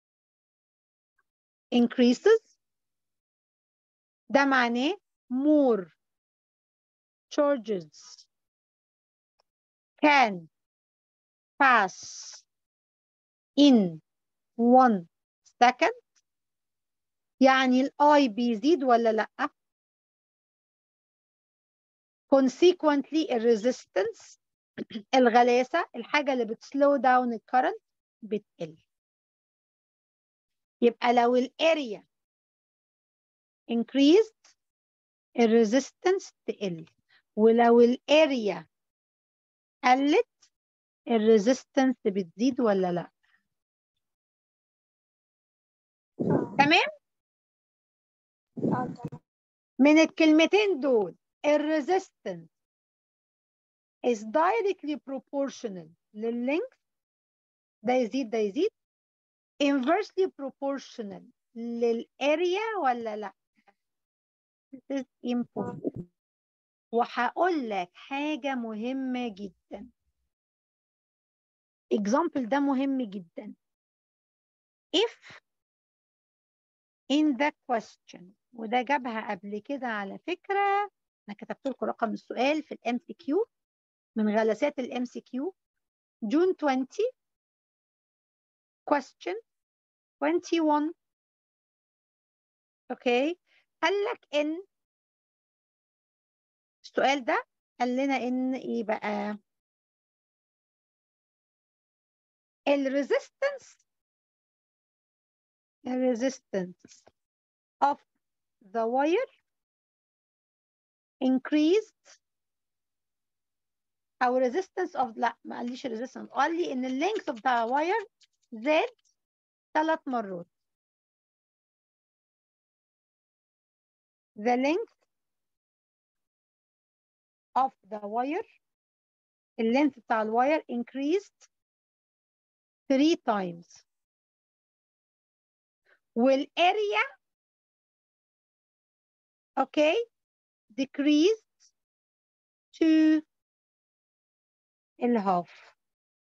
increases ده معناه more charges can pass in one second. يعني الاي بيزيد ولا لا؟ consequently الريزيستنس الغلاسه الحاجه اللي بتسلو داون الكرنت بتقل. يبقى لو الاريا increased الريزيستنس تقل، ولو الاريا قلت الريزيستنس بتزيد ولا لا؟ تمام؟ اه تمام. من الكلمتين دول الريزيستنس is directly proportional لللينث، ده يزيد ده يزيد، inversely proportional للاريا ولا لا؟ This is important. وهقول لك حاجة مهمة جدا. example ده مهم جدا. if in the question وده جابها قبل كده على فكرة، أنا كتبت لكم رقم السؤال في الام سي كيو من غلاسات الام سي كيو June twentieth question twenty-one. اوكي قال لك ان السؤال ده قال لنا ان ايه بقى؟ الريزيستنس الريزيستنس of the wire increased او resistance of لا ما قاليش resistance، قال لي ان اللينث بتاع الواير زاد ثلاث مرات. the length of the wire اللينث بتاع الواير increased three times والاريا اوكي decreased to الهاف.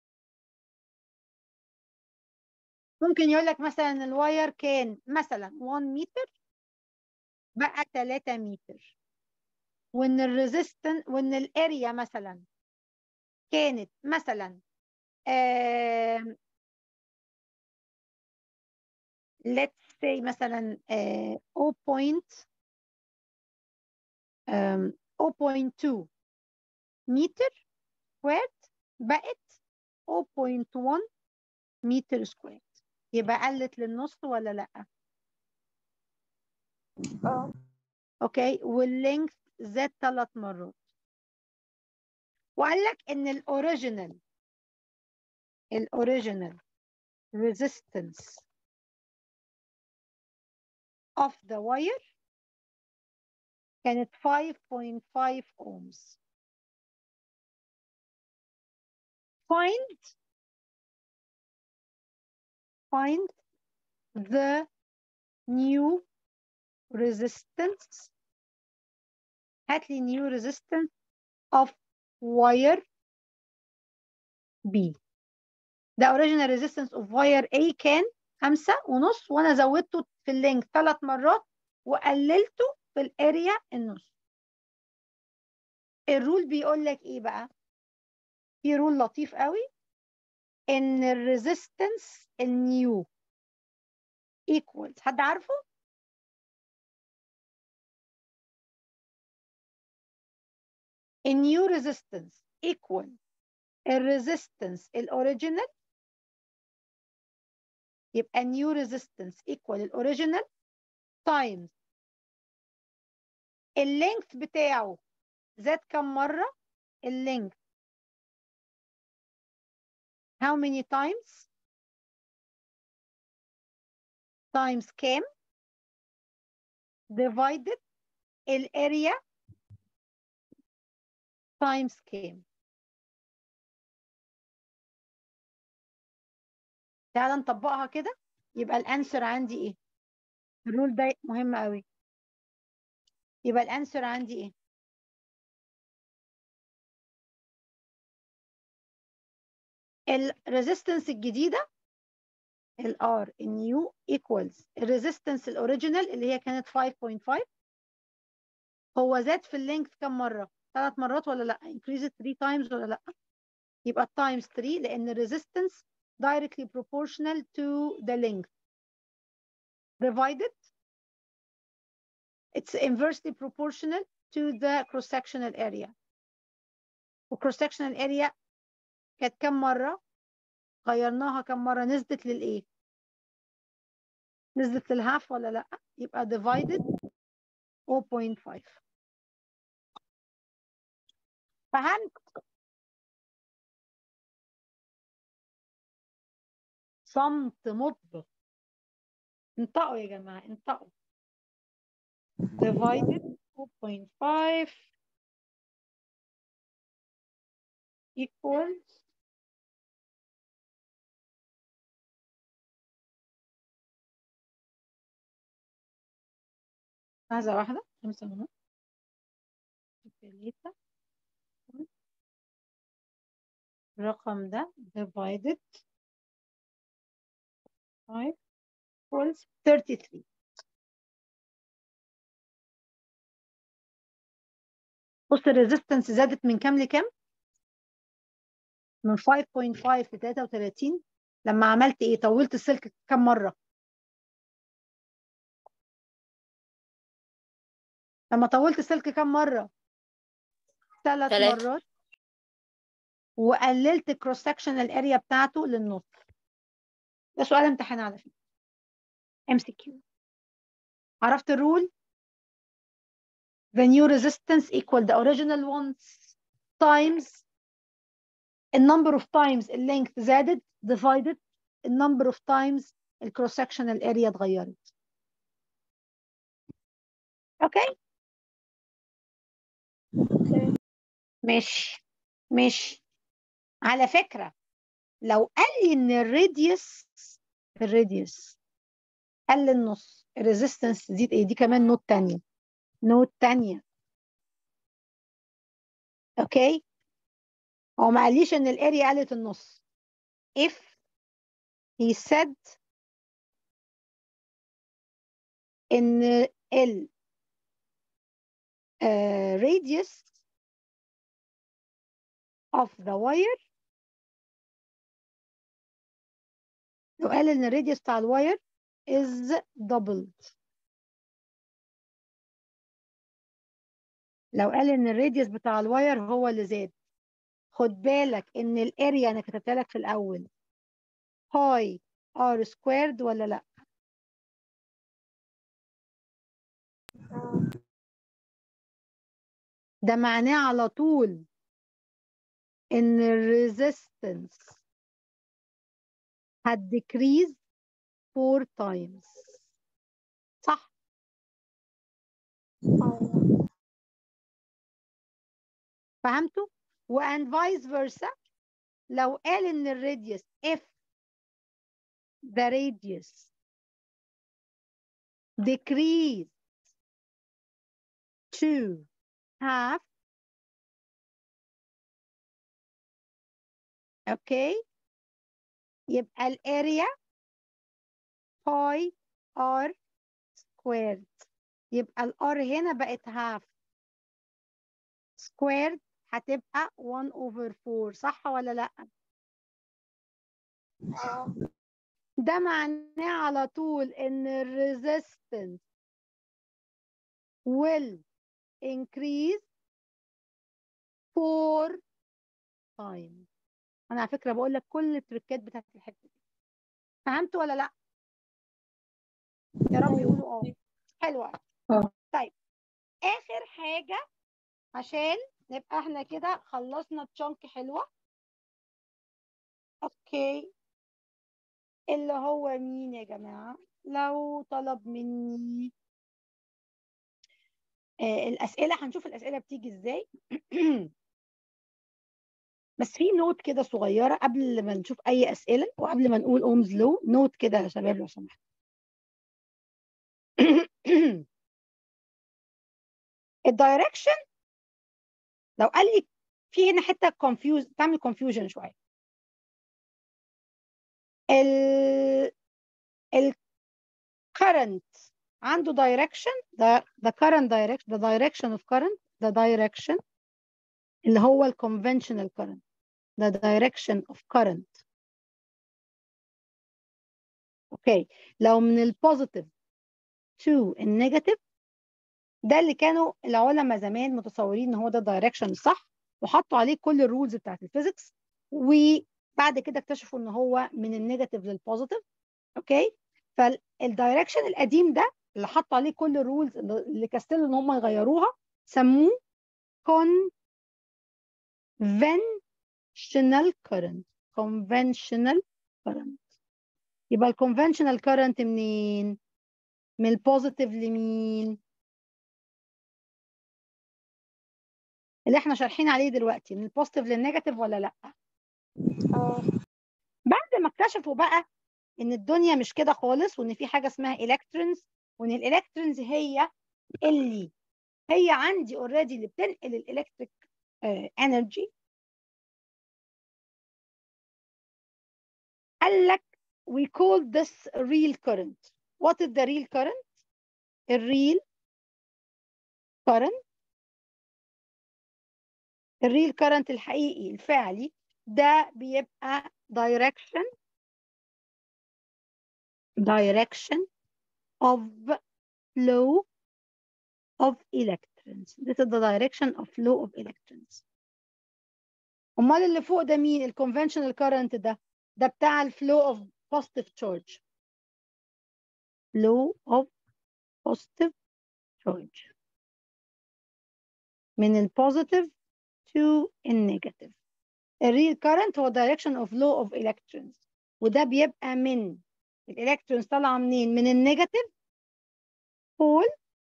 ممكن يقول لك مثلا الواير كان مثلا one متر بقى ثلاثة متر، وان الريزيستنس وان الاريا مثلا كانت مثلا آه let's say مثلا آه zero point آه zero point two متر سكوير بقت zero point one متر سكوير، يبقى قلت للنص ولا لا؟ اه اوكي واللينث زاد ثلاث مرات. وقال لك ان الاوريجينال الاوريجينال resistance of the wire كانت five point five ohms. find find the new resistance هات لي new resistance of wire B. ده original resistance of wire A كان خمسة ونص وانا زودته في اللينك ثلاث مرات وقللته في الاريا النص. الرول بيقول لك ايه بقى؟ في رول لطيف قوي ان الريزيستنس النيو equals، حد عارفه؟ النيو resistance equal الريزيستنس الاوريجينال، يبقى new resistance equal الاوريجينال times اللينث بتاعه زاد كم مرة؟ اللينث how many times times كام divided الاريا times كام. تعالى نطبقها كده. يبقى الانسر عندي ايه؟ الرول ده مهم قوي. يبقى الانسر عندي ايه؟ الريزيستنس الجديده الار النيو ايكوالز الريزيستنس الاوريجينال اللي هي كانت خمسة فاصلة خمسة. هو زاد في اللينث كم مره؟ ثلاث مرات ولا لا؟ increased three times ولا لا؟ يبقى times three لان resistance directly proportional to the length divided it's inversely proportional to the cross sectional area. والcross sectional area كانت كم مره؟ غيرناها كم مره؟ نزلت للايه؟ نزلت للهاف ولا لا؟ يبقى divided zero point five. فهمت؟ صمت مطبق. انطقوا يا جماعه انطقوا. divided zero point five equals لحظة واحدة. خمسة ونص تلاتة. الرقم ده divided five equals thirty-three. بص الريزيستنس زادت من كام لكام؟ من خمسة فاصلة خمسة ل تلاتة وتلاتين. لما عملت ايه؟ طولت السلك كام مرة؟ لما طولت السلك كام مرة؟ ثلاث تلاتة. مرات. وقللت الكروس سكشنال اريا بتاعته للنص. ده سؤال امتحان على فكرة. ام سي كيو. عرفت الرول؟ The new resistance equal the original ones times the number of times the length زادت divided the number of times the cross sectional area اتغيرت. اوكي؟ ماشي ماشي. على فكرة لو قال لي ان الراديوس الراديوس قال لي النص الريزيستنس تزيد ايه؟ دي كمان نوت تانية. نوت تانية. اوكي؟ هو ما قاليش ان الاريا قالت النص. if he said ان ال uh, radius of the wire لو قال ان الراديوس بتاع الواير is doubled. لو قال ان الراديوس بتاع الواير هو اللي زاد. خد بالك ان الاريا انا كتبتها لك في الاول باي ار سكويرد ولا لا؟ ده معناه على طول ان الريزيستنس هتديكريز four times. صح؟ فهمتوا؟ وان فايس فيرسا لو قال ان الراديوس if the radius decrease to half اوكي يبقى الاريا باي ار سكويرد. يبقى الار هنا بقت هاف سكويرد هتبقى one over four. صح ولا لا؟ ده معناه على طول ان الريزيستنس will increase four times. انا على فكره بقول لك كل التريكات بتاعت الحته دي. فهمت ولا لا؟ يا رب يقولوا اه. حلوه. اه. طيب اخر حاجه عشان نبقى احنا كده خلصنا تشانك حلوه. اوكي اللي هو مين يا جماعه؟ لو طلب مني آه الاسئله، هنشوف الاسئله بتيجي ازاي. بس في نوت كده صغيره قبل ما نشوف اي اسئله وقبل ما نقول اومز لو، نوت كده يا شباب لو سمحت. الدايركشن لو قال لي في هنا حته كونفيوز تعمل كونفيوجن شويه. ال الكرنت عنده دايركشن، ده the current direction the direction of current the direction اللي هو الكونفنشنال current the direction of current. اوكي، لو من البوزيتيف to النيجاتيف ده اللي كانوا العلماء زمان متصورين ان هو ده الدايركشن الصح، وحطوا عليه كل الرولز بتاعت الفيزيكس، وبعد كده اكتشفوا ان هو من النيجاتيف للبوزيتيف. اوكي، فالدايركشن القديم ده اللي حطوا عليه كل الرولز اللي كسلوا ان هم يغيروها سموه conventional current. conventional current. يبقى الكونفنشنال current منين؟ من البوزيتيف لمين؟ اللي احنا شارحين عليه دلوقتي، من البوزيتيف للنيجاتيف ولا لا؟ اه. بعد ما اكتشفوا بقى ان الدنيا مش كده خالص، وان في حاجه اسمها الكترونز، وان الالكترونز هي اللي هي عندي اوريدي اللي بتنقل الالكتريك انرجي، قال لك we call this real current. What is the real current? الريل current الريل current الحقيقي الفعلي ده بيبقى direction direction of flow of electrons. This is the direction of flow of electrons. امال اللي فوق ده مين؟ الكونفنشنال current ده ده بتاع الفلو of positive charge. flow of positive charge من البوزيتيف to النيجاتيف. الريل current هو direction of flow of electrons، وده بيبقى من الالكترونز طالعه منين؟ من النيجاتيف بول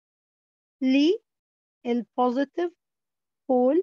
للبوزيتيف بول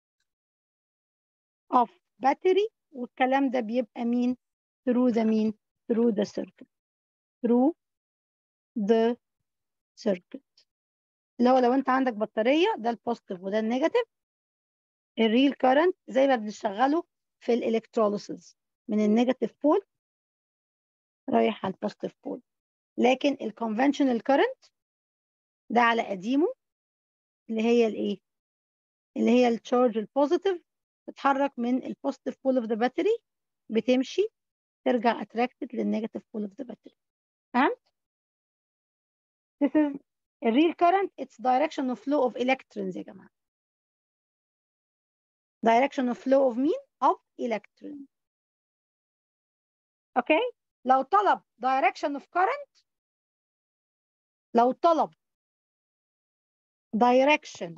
of battery، والكلام ده بيبقى مين؟ through the مين؟ through the circuit through the circuit اللي هو لو انت عندك بطاريه ده البوزيتيف وده النيجاتيف. الريل كارنت زي ما بنشغله في الالكتروليسيس من النيجاتيف بول رايح على البوزيتيف بول. لكن الكونفنشنال كارنت ده على قديمه اللي هي الايه؟ اللي هي التشارج البوزيتيف تتحرك من البوزيتيف بول اوف ذا باتري، بتمشي ترجع اتراكتد للنيجاتيف بول اوف ذا باتري. فهمت؟ This is a real current. It's direction of flow of electrons يا جماعه. direction of flow of مين؟ of electrons. اوكي؟ okay? لو طلب direction of current، لو طلب direction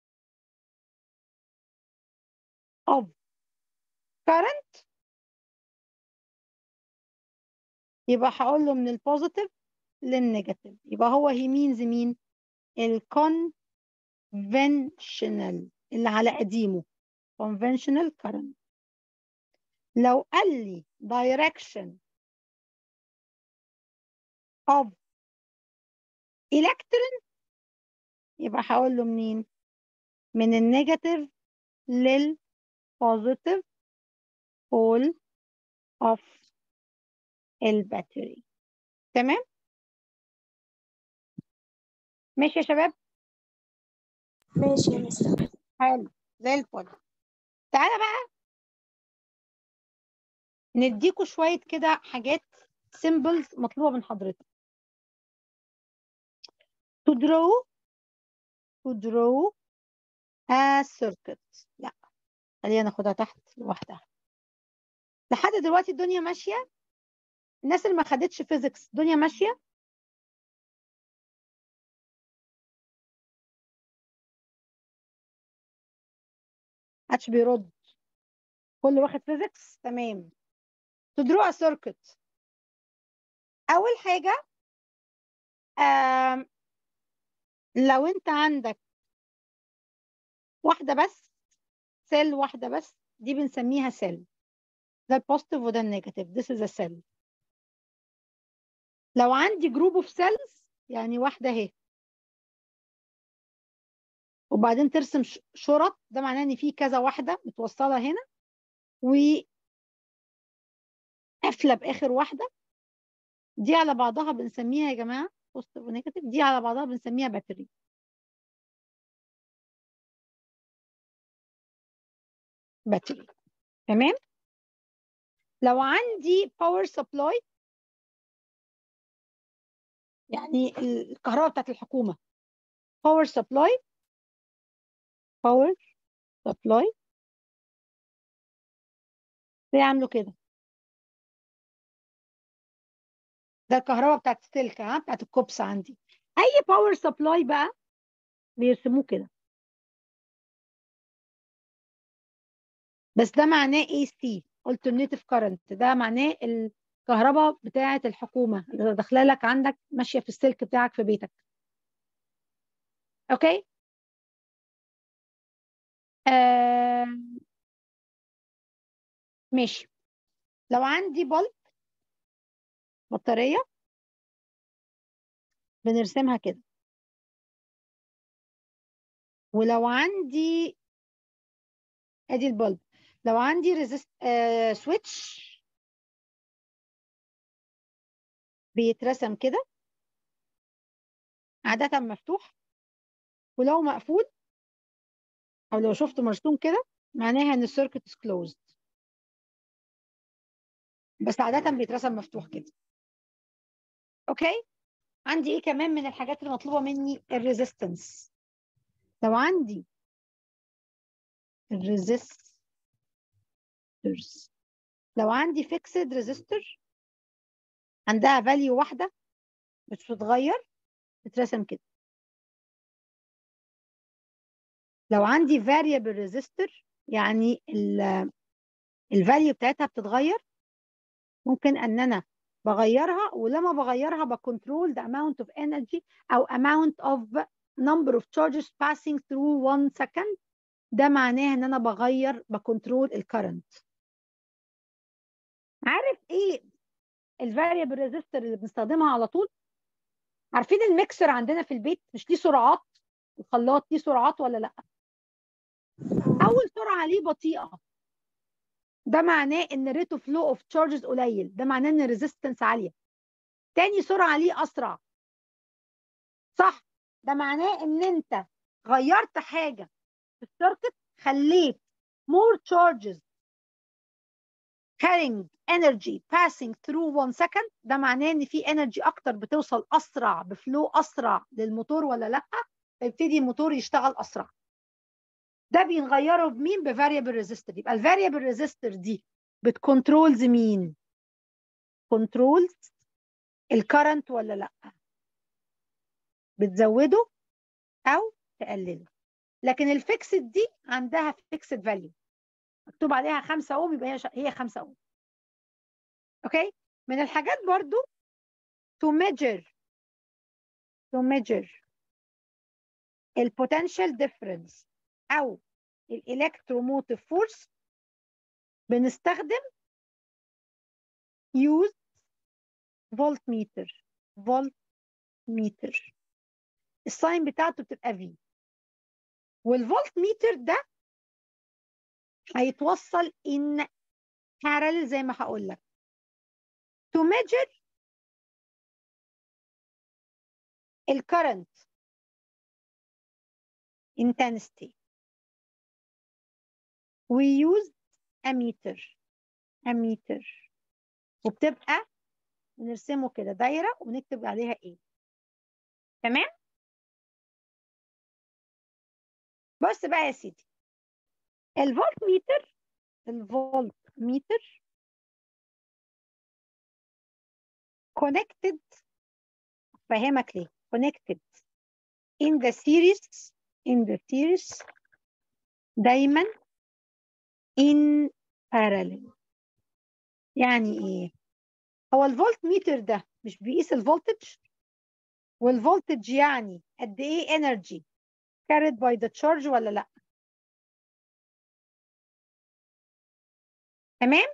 of current يبقى هقول له من البوزيتيف للنيجاتيف. يبقى هو he means مين؟ الconventional اللي على قديمه conventional current. لو قال لي direction of electron يبقى هقول له منين؟ من النيجاتيف للبوزيتيف بول of الباتري. تمام؟ ماشي يا شباب؟ ماشي يا مستر. حلو زي الفل. تعالى بقى نديكوا شوية كده حاجات symbols مطلوبة من حضرتك. to draw to draw a circuit. لا خلينا ناخدها تحت لوحدها. لحد دلوقتي الدنيا ماشية؟ الناس اللي ما خدتش فيزيكس الدنيا ماشية؟ محدش بيرد، كله واخد فيزيكس؟ تمام. to draw a circuit أول حاجة آم لو أنت عندك واحدة بس سيل واحدة بس دي بنسميها سيل، ده البوزيتيف وده النيجاتيف. this is a cell. لو عندي جروب اوف سيلز يعني واحده اهي وبعدين ترسم شرط، ده معناه ان في كذا واحده متوصله هنا وقافله باخر واحده. دي على بعضها بنسميها يا جماعه بوزيتيف ونيجاتيف، دي على بعضها بنسميها باتري. باتري تمام. لو عندي باور سبلاي يعني الكهرباء بتاعت الحكومه، باور سبلاي باور سبلاي زي عامله كده، ده الكهرباء بتاعت السلك ها بتاعت الكوبس. عندي اي باور سبلاي بقى بيرسموه كده، بس ده معناه اي سي alternative current، ده معناه الكهرباء بتاعه الحكومه اللي داخله لك عندك ماشيه في السلك بتاعك في بيتك. اوكي. آه ماشي. لو عندي بلب بطاريه بنرسمها كده، ولو عندي ادي البلب، لو عندي ريزست آه سويتش بيترسم كده عاده مفتوح، ولو مقفول او لو شفته مرسوم كده معناها ان السيركت از كلوزد، بس عاده بيترسم مفتوح كده. اوكي. عندي ايه كمان من الحاجات اللي مطلوبه مني؟ الريزيستنس. لو عندي الريزيستورز، لو عندي فيكسد ريزيستور عندها فاليو واحده مش بتتغير بترسم كده. لو عندي variable ريزيستور يعني الفاليو بتاعتها بتتغير، ممكن ان انا بغيرها، ولما بغيرها بكنترول the amount of energy او amount of number of charges passing through one second. ده معناه ان انا بغير بكنترول الكرنت. عارف ايه الفاريبل ريزيستور اللي بنستخدمها على طول؟ عارفين الميكسر عندنا في البيت مش ليه سرعات؟ الخلاط ليه سرعات ولا لا؟ اول سرعه ليه بطيئه، ده معناه ان ريت اوف فلو اوف تشارجز قليل، ده معناه ان الريزيستنس عاليه. تاني سرعه ليه اسرع، صح، ده معناه ان انت غيرت حاجه في السيركت، خليت more charges carrying energy passing through one second. ده معناه ان في energy اكتر بتوصل اسرع بفلو اسرع للموتور ولا لا، فيبتدي الموتور يشتغل اسرع. ده بنغيره بمين؟ بفاريبل ريزيستور. يبقى الفاريبل ريزيستور دي بتكنترولز مين؟ كنترولز الكرنت ولا لا، بتزوده او تقلله. لكن الفيكسد دي عندها فيكسد فاليو مكتوب عليها خمسة اوم، يبقى هي هي خمسة اوم. اوكي. من الحاجات برضو to measure to measure البوتنشال ديفرنس او الالكتروموتيف فورس بنستخدم use فولت ميتر. فولت ميتر الساين بتاعته بتبقى V، والفولت ميتر ده هيتوصل in parallel زي ما هقول لك to measure الكرنت intensity. we use a meter a meter وبتبقى بنرسمه كده دايره ونكتب عليها ايه. تمام. بص بقى يا سيدي، الفولت ميتر الفولت ميتر connected، فهمك ليه connected in the series in the series دايما in parallel. يعني ايه؟ هو الفولت ميتر ده مش بيقيس الفولتج، والفولتج يعني قد ايه energy carried by the charge ولا لا؟ تمام؟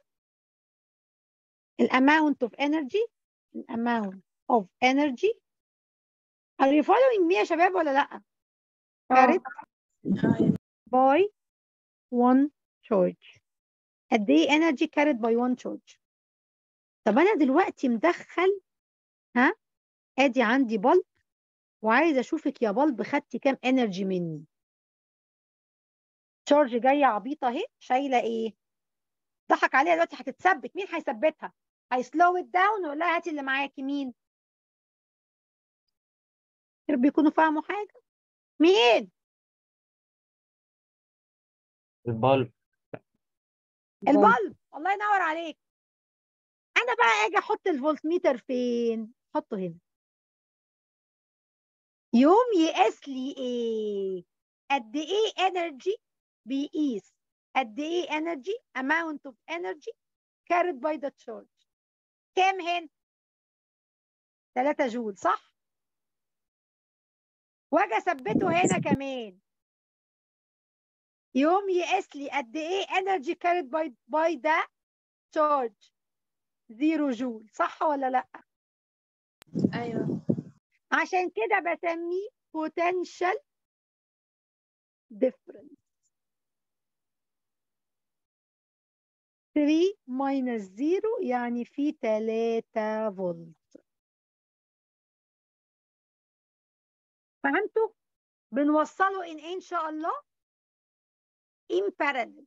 الاماونت اوف انرجي الاماونت اوف انرجي are you following me يا شباب ولا لا؟ carried by one charge. قد ايه energy carried by one charge؟ طب انا دلوقتي مدخل ها ادي عندي بلب وعايزه اشوفك يا بلب خدتي كام انرجي مني. تشارج جايه عبيطه اهي شايله ايه؟ ضحك عليها دلوقتي هتتثبت، مين هيثبتها؟ هيسلو ات داون ولا هاتي اللي معاكي مين؟ بيكونوا فاهموا حاجه؟ مين؟ البالب. البلب. الله ينور عليك. انا بقى اجي احط الفولتميتر فين؟ احطه هنا. يوم يقيس لي ايه؟ قد ايه انرجي بيقيس قد ايه انرجي amount of energy carried by the charge. كام هنا؟ ثلاثة جول صح؟ واجي اثبته هنا كمان. يوم يقيس لي قد ايه energy carried by by the charge. زيرو جول صح ولا لا؟ ايوه. عشان كده بسميه potential difference. ثلاثة minus زيرو يعني في ثلاثة فولت. فهمتوا؟ بنوصله in إيه إن شاء الله؟ in parallel.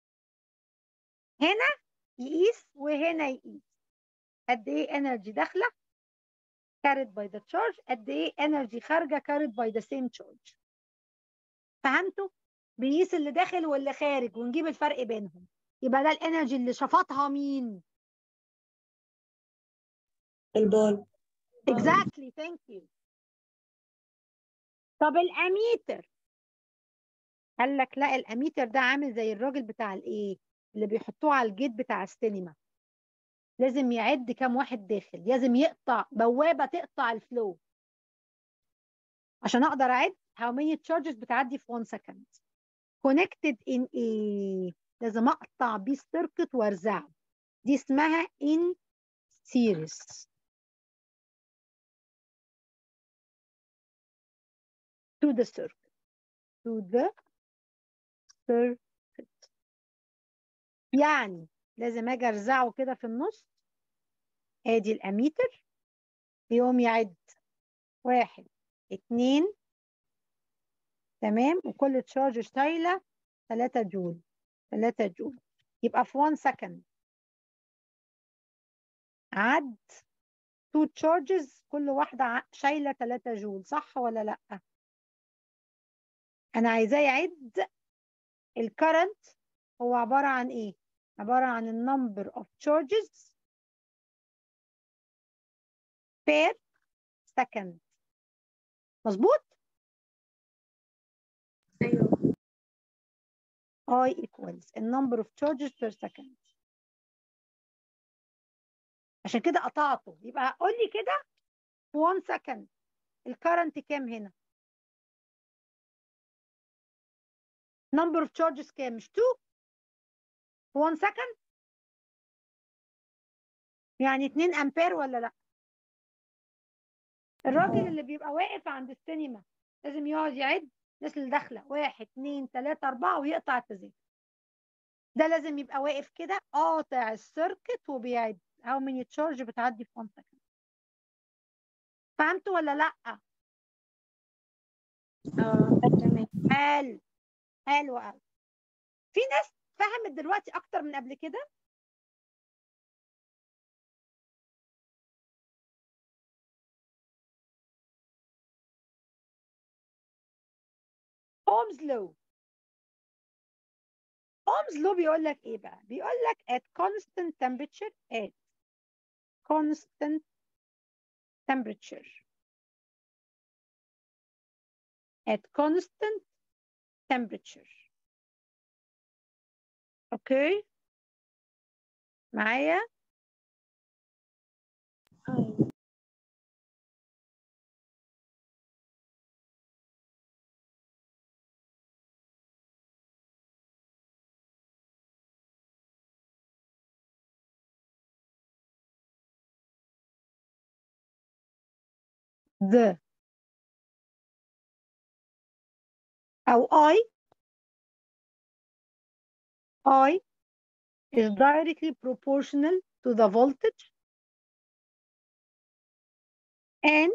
هنا يقيس وهنا يقيس. قد ايه energy داخله carried by the charge، قد ايه energy خارجه carried by the same charge. فهمتوا؟ بيقيس اللي داخل واللي خارج ونجيب الفرق بينهم. يبقى ده الانرجي اللي شفطها مين؟ البال. exactly thank you. طب الاميتر قال لك لا، الاميتر ده عامل زي الراجل بتاع الايه اللي بيحطوه على الجيت بتاع السينما. لازم يعد كام واحد داخل، لازم يقطع بوابه تقطع الفلو عشان اقدر اعد how many charges بتعدي في one second. connected in ايه؟ لازم اقطع بيه السيركت وارزعه. دي اسمها in series. to the circuit to the circuit. يعني لازم اجي ارزعه كده في النص. ادي الاميتر يقوم يعد واحد اتنين تمام، وكل تشارج شايله ثلاثة جول ثلاثة جول. يبقى في one second عد two charges كل واحده شايله ثلاثة جول صح ولا لا؟ انا عايزاه يعد الكرنت. هو عباره عن ايه؟ عباره عن النمبر اوف charges per second. مظبوط؟ ايوه. I equals النمبر اوف charges per second. عشان كده قطعته. يبقى قول لي كده في one second الكرنت كام هنا؟ number of charges كام؟ مش two في one second؟ يعني اتنين امبير ولا لا؟ الراجل اللي بيبقى واقف عند السينما لازم يقعد يعد الناس اللي داخله واحد اتنين تلاته اربعه ويقطع التذاكر. ده لازم يبقى واقف كده قاطع السيركت وبيعد how many charge بتعدي في one second. فهمتوا ولا لا؟ اه تمام. حلو حلو قوي. في ناس فهمت دلوقتي اكتر من قبل كده. اومز لو. اومز لو بيقول لك ايه بقى؟ بيقول لك at constant temperature at constant temperature at constant temperature. اوكي معايا؟ ايوه. the أو I I is directly proportional to the voltage and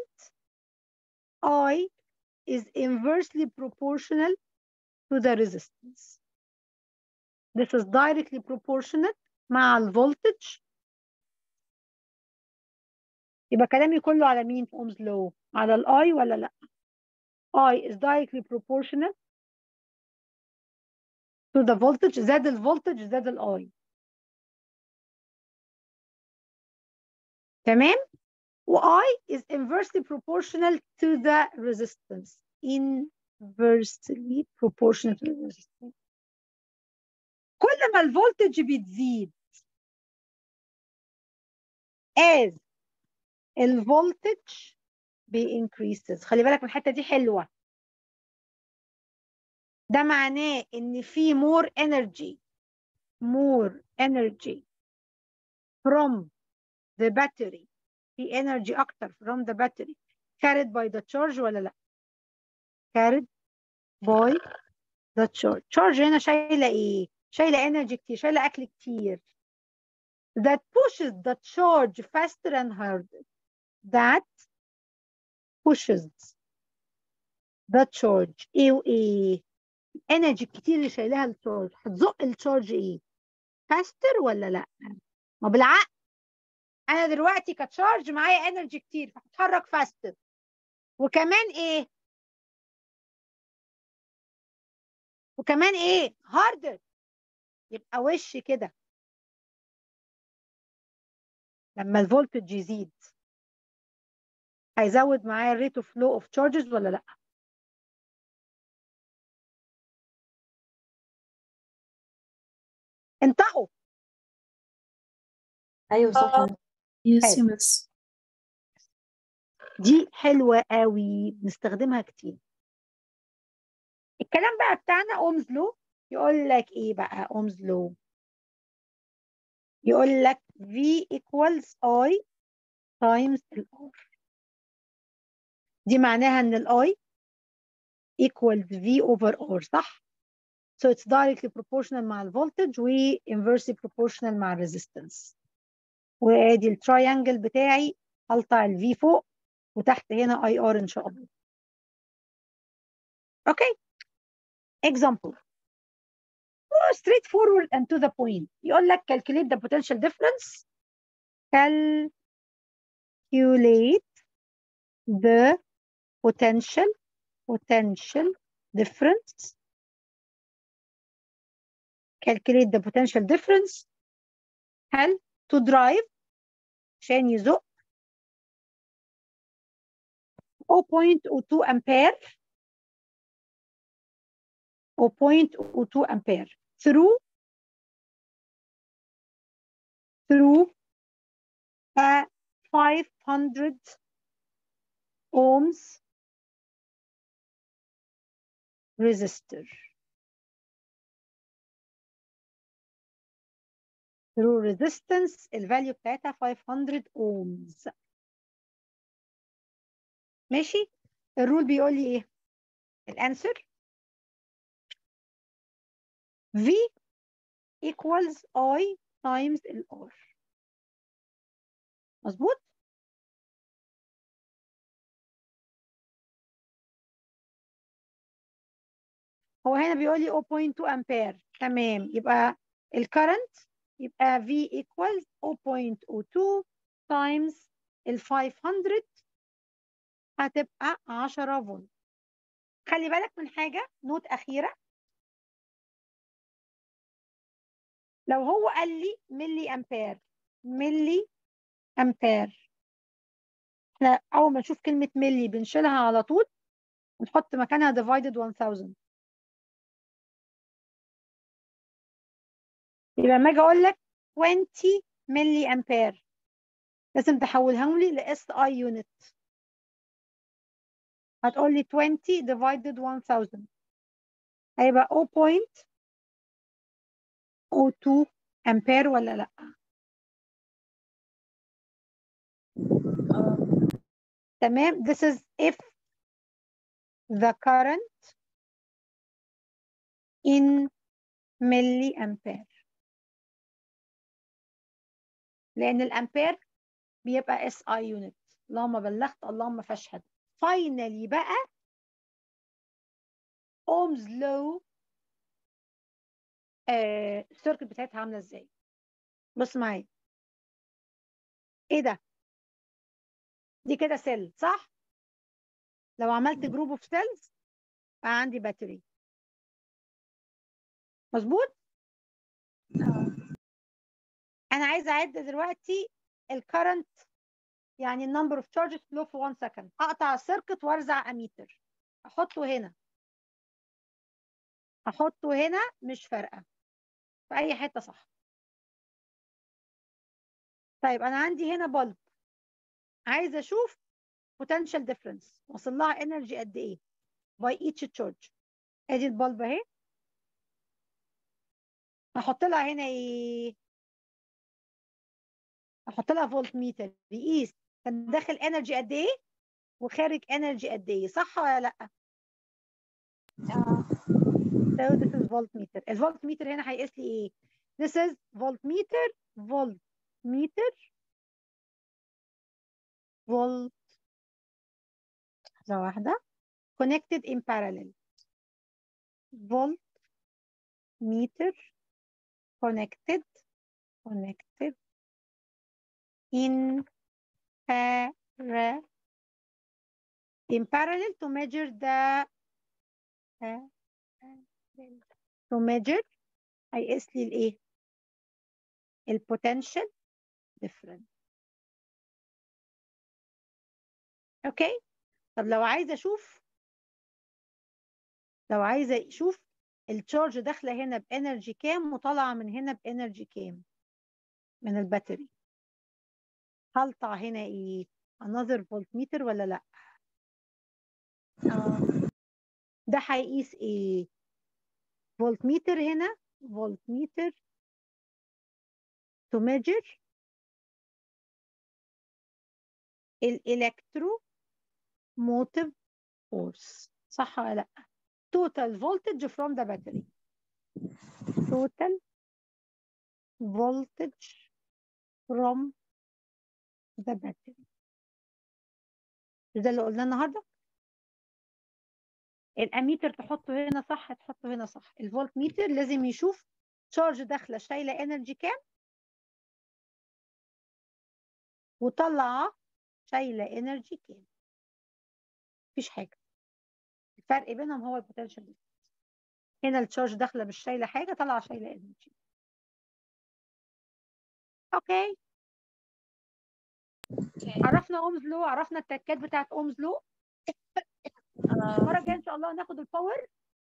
I is inversely proportional to the resistance. This is directly proportional مع الفولتج. يبقى كلامي كله على مين في أومز لو؟ على الآي ولا لأ؟ I is directly proportional to the voltage. زاد الفولتج زاد الآي. تمام؟ و I is inversely proportional to the resistance. Inversely proportional to the resistance. كل ما الفولتج بتزيد as الفولتج بينكريسز. خلي بالك من الحته دي حلوه. ده معناه ان في more energy more energy from the battery. في energy اكتر from the battery carried by the charge ولا لا؟ carried by the charge. charge هنا شايله ايه؟ شايله energy كتير، شايله اكل كتير. that pushes the charge faster and harder. that pushes the charge ايه وايه؟ energy كتير اللي شايلها الشارج هتزق الشارج ايه؟ faster ولا لا؟ ما بالعقل انا دلوقتي كتشارج معايا انرجي كتير فهتحرك faster. وكمان ايه؟ وكمان ايه؟ harder. يبقى وش كده لما الفولتج يزيد هيزود معايا الريت اوف فلو اوف تشارجز ولا لا؟ انطقوا. ايوه صح. يس حلو. مس. دي حلوه قوي بنستخدمها كتير. الكلام بقى بتاعنا اومز لو يقول لك ايه بقى؟ اومز لو يقول لك V equals I times ال R. دي معناها ان ال I equals V over R صح؟ So it's directly proportional مع ال voltage و inversely proportional مع ال resistance. وادي التراينجل بتاعي هقطع ال V فوق وتحت هنا I R ان شاء الله. Okay. Example. Straight forward and to the point. يقول لك calculate the potential difference. Calculate the potential potential difference. Calculate the potential difference. هل to drive عشان يزق zero point zero two ampere zero point zero two ampere through through a five hundred ohms resistor. through resistance الفاليو بتاعتها five hundred ohms. ماشي؟ الرول بيقول لي ايه؟ الانسر V equals I times ال R. مظبوط؟ هو هنا بيقول لي zero point two ampere. تمام. يبقى الكرنت يبقى V equals zero point zero two times ال five hundred هتبقى عشرة فولت. خلي بالك من حاجة نوت أخيرة. لو هو قال لي ملي أمبير ملي أمبير احنا أول ما نشوف كلمة ملي بنشيلها على طول ونحط مكانها divided one thousand. يبقى لما أجي أقول لك twenty ملي أمبير لازم تحولهم لي ل إس آي يونت. هتقول لي twenty divided one thousand هيبقى zero point zero two أمبير ولا لأ؟ تمام. this is if the current in milliampere، لأن الأمبير بيبقى اس اي يونت. اللهم بلغت اللهم فاشهد. فاينلي بقى اومز لو السيركت بتاعتها عامله ازاي. بص معايا، ايه ده؟ دي كده سيل صح؟ لو عملت جروب اوف سيلز بقى عندي باتري، مظبوط؟ انا عايزه اعد دلوقتي الكرنت، يعني النمبر اوف تشارجز فلو في واحد سكند. اقطع السيركت وارزع اميتر، احطه هنا احطه هنا، مش فارقه في اي حته صح. طيب انا عندي هنا بلب، عايزه اشوف potential difference وصل لها energy قد ايه by each charge. ادي البلب اهي، هحط لها هنا ايه؟ احط لها فولت ميتر يقيس كان داخل انرجي قد ايه وخارج انرجي قد ايه، صح ولا لا؟ so this is voltmeter. الفولت ميتر هنا هيقيس لي ايه؟ this is voltmeter voltmeter volt لحظة واحدة connected in parallel. voltmeter connected connected in parallel in parallel to measure the uh, to measure هيقيس لي الايه؟ البوتنشال difference. اوكي. طب لو عايزه اشوف لو عايزه اشوف التشارج داخله هنا بانرجي كام وطالعه من هنا بانرجي كام من الباتري، هلطع هنا ايه؟ another voltmeter ولا لا؟ ده هيقيس ايه؟ voltmeter هنا voltmeter to measure الالكترو موتيف فورس، صح ولا لا؟ total voltage from the battery total voltage from the battery. ده اللي قلناه النهارده. الاميتر تحطه هنا صح، تحطه هنا صح. الفولت ميتر لازم يشوف تشارج داخله شايله انرجي كام وطلع شايله انرجي كام. مفيش حاجه، الفرق بينهم هو البوتنشال. هنا التشارج داخله مش شايله حاجه، طلع شايله انرجي. اوكي. عرفنا اومز لو، عرفنا التكات بتاعت اومز لو. المره الجايه ان شاء الله ناخد الباور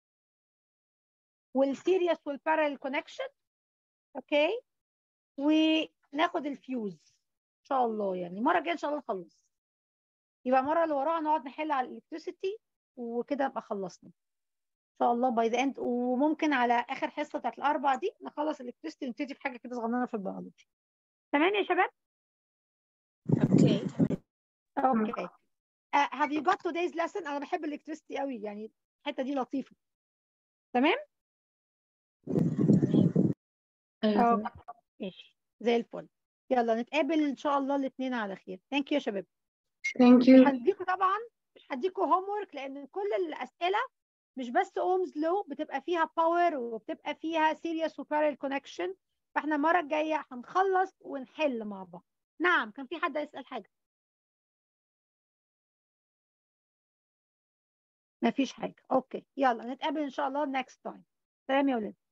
والسيريس والبارallel كونكشن. اوكي. وناخد الفيوز ان شاء الله، يعني المره الجايه ان شاء الله نخلص. يبقى المره اللي وراها نقعد نحل على الالكتريسيتي وكده نبقى خلصنا ان شاء الله باي ذا اند. وممكن على اخر حصه بتاعت الاربع دي نخلص الالكتريسيتي ونبتدي في حاجه كده صغننه في البيولوجي. تمام يا شباب؟ اوكي. اوكي. هاف يو جوت today's lesson؟ انا بحب الالكتريسيتي قوي، يعني الحته دي لطيفه. تمام؟ أيوة. ماشي زي الفل. يلا نتقابل ان شاء الله الاثنين على خير. ثانك يو يا شباب. Thank مش you. هديكوا طبعا مش هديكوا هوم ورك، لان كل الاسئله مش بس اومز لو، بتبقى فيها باور وبتبقى فيها سيريس وبارل كونكشن. فاحنا المره الجايه هنخلص ونحل مع بعض. نعم، كان في حد يسال حاجه؟ مفيش حاجه. اوكي، يلا نتقابل ان شاء الله next time. سلام يا ولاد.